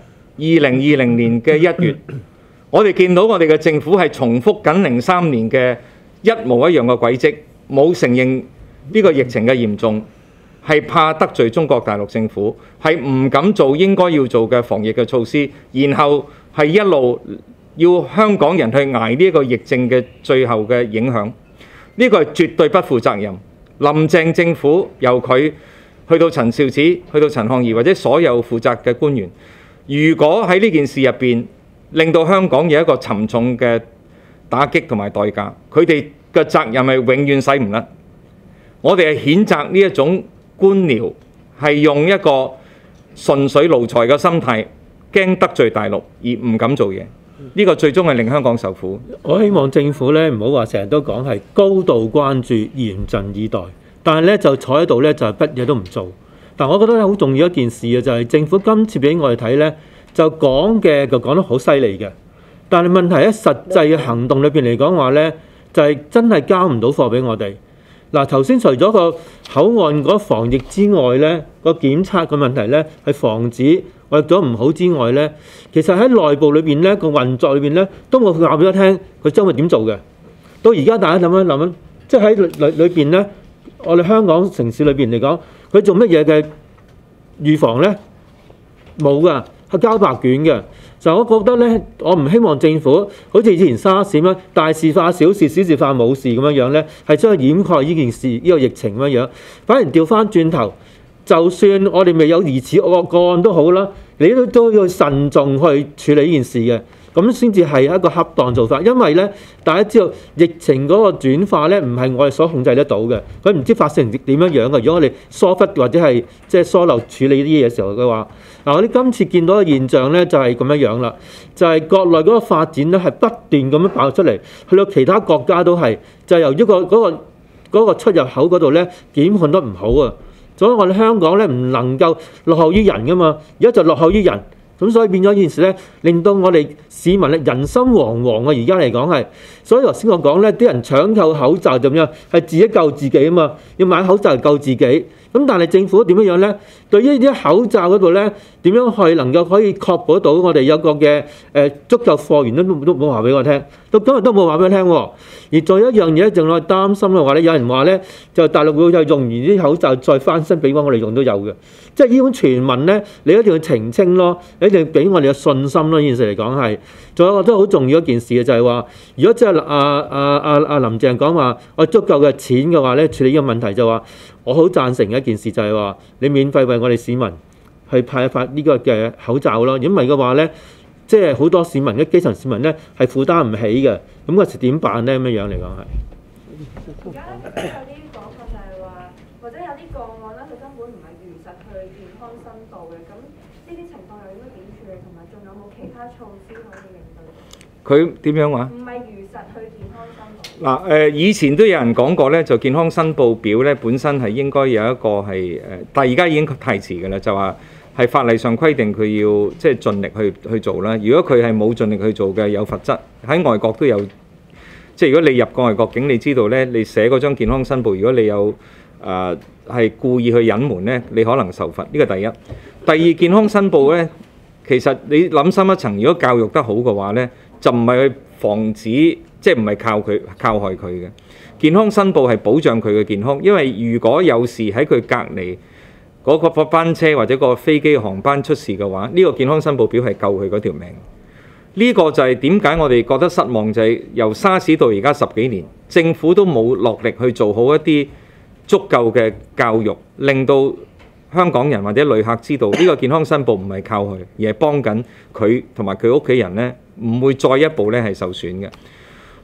Speaker 1: 2020年嘅1月，我哋見到我哋嘅政府係重複緊03年嘅一模一樣嘅軌跡，冇承認呢個疫情嘅嚴重，係怕得罪中國大陸政府，係唔敢做應該要做嘅防疫嘅措施，然後係一路要香港人去捱呢一個疫症嘅最後嘅影響。呢個係絕對不負責任。林鄭政府由佢去到陳肇始，去到陳漢儀或者所有負責嘅官員，如果喺呢件事入邊令到香港有一個沉重嘅打擊同埋代價，佢哋嘅責任係永遠洗唔甩。我哋係譴責呢一種官僚係用一個順水奴才嘅心態，驚得罪大陸而唔敢做嘢。呢個最終係令香港受苦。
Speaker 5: 我希望政府咧唔好話成日都講係高度關注、嚴陣以待，但係咧就坐喺度咧就係乜嘢都唔做。但我覺得好重要一件事嘅就係政府今次俾我哋睇咧，就講嘅就講得好犀利嘅，但係問題喺實際嘅行動裏邊嚟講話咧，就係真係交唔到貨俾我哋。嗱，頭先除咗個口岸嗰防疫之外咧，個檢測嘅問題咧係防止我哋做得唔好之外咧，其實喺內部裏邊咧個運作裏邊咧都冇話俾我聽佢將會點做嘅。到而家大家諗一諗，即係喺裏邊咧，我哋香港城市裏邊嚟講，佢做乜嘢嘅預防咧？冇噶，係交白卷嘅。就我覺得咧，我唔希望政府好似以前沙士咁樣大事化小事，小事化冇事咁樣咧，係將佢掩蓋呢件事、呢個疫情咁樣。反而調翻轉頭，就算我哋未有疑似個案都好啦，你都要慎重去處理呢件事嘅，咁先至係一個恰當做法。因為咧，大家知道疫情嗰個轉化咧，唔係我哋所控制得到嘅，佢唔知發生點樣樣嘅。如果我哋疏忽或者係即係疏漏處理呢啲嘢嘅時候嘅話，嗱，我哋今次見到嘅現象咧就係咁樣樣啦，就係國內嗰個發展咧係不斷咁樣爆出嚟，去到其他國家都係，就係由於嗰個出入口嗰度咧檢控得唔好啊，所以我哋香港咧唔能夠落後於人噶嘛，而家就落後於人。咁所以變咗件事咧，令到我哋市民咧人心惶惶啊！而家嚟講係，所以頭先我講咧，啲人搶購口罩就咁樣，係自己救自己啊嘛，要買口罩嚟救自己。咁但係政府點樣咧？對於啲口罩嗰度咧，點樣去能夠可以確保到我哋有個嘅足夠貨源都冇話俾我聽，到今日都冇話俾我聽喎。而仲有一樣嘢，仲我擔心嘅話咧，有人話咧，就大陸會又用完啲口罩再翻新俾翻我哋用都有嘅。即係呢種傳聞咧，你一定要澄清咯，你一定要俾我哋嘅信心咯。呢件事嚟講係，仲有一個都好重要一件事嘅就係話，如果即係林鄭講話我足夠嘅錢嘅話咧，處理呢個問題就話，我好贊成嘅一件事就係話，你免費為我哋市民去派發呢個嘅口罩咯。如果唔係嘅話咧，即係好多市民嘅基層市民咧係負擔唔起嘅，咁嗰時點辦咧？咁樣嚟講係。
Speaker 11: 而家有啲講法就係話，或者有啲個案咧，佢根本唔係如實去健康申報嘅，咁呢啲情況又應該點處理，同埋仲有冇其他措施可以應對？
Speaker 1: 佢點樣話？
Speaker 11: 唔係如實去健康申報。
Speaker 1: 嗱以前都有人講過咧，就健康申報表咧本身係應該有一個係但係而家已經太遲㗎啦，就話係法例上規定佢要即係盡力去做啦。如果佢係冇盡力去做嘅，有罰則。喺外國都有，即係如果你入過外國境，你知道咧，你寫嗰張健康申報，如果你有係故意去隱瞞咧，你可能受罰。呢個第一。第二，健康申報咧，其實你諗深一層，如果教育得好嘅話咧，就唔係去防止，即係唔係靠害佢嘅。健康申報係保障佢嘅健康，因為如果有時喺佢隔離嗰個班車或者個飛機航班出事嘅話，呢個健康申報表係救佢嗰條命。呢個就係點解我哋覺得失望，就係由沙士到而家10幾年，政府都冇落力去做好一啲足夠嘅教育，令到香港人或者旅客知道呢個健康申報唔係靠佢，而係幫緊佢同埋佢屋企人呢，唔會再一步呢係受損嘅。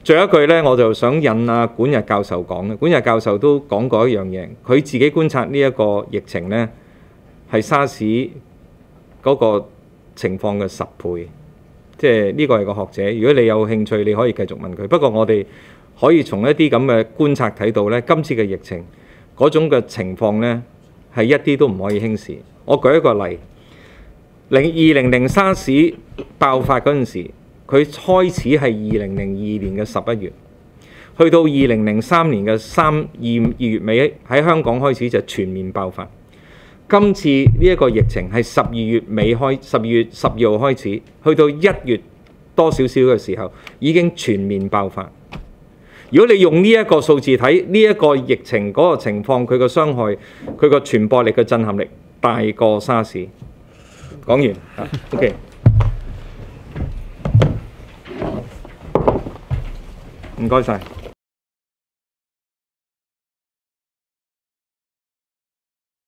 Speaker 1: 最後一句呢，我就想引管日教授講嘅。管日教授都講過一樣嘢，佢自己觀察呢一個疫情呢，係沙士嗰個情況嘅10倍。即係呢個係個學者，如果你有興趣，你可以繼續問佢。不過我哋可以從一啲咁嘅觀察睇到呢，今次嘅疫情嗰種嘅情況呢，係一啲都唔可以輕視。我舉一個例，2000沙士爆發嗰陣時，佢開始係2002年嘅11月，去到2003年嘅2月尾喺香港開始就全面爆發。今次呢一個疫情係12月尾12月12號開始，去到1月多少少嘅時候已經全面爆發。如果你用呢一個數字睇呢一個疫情嗰個情況，佢個傷害、佢個傳播力嘅震撼力大過沙士。講完OK。唔該晒。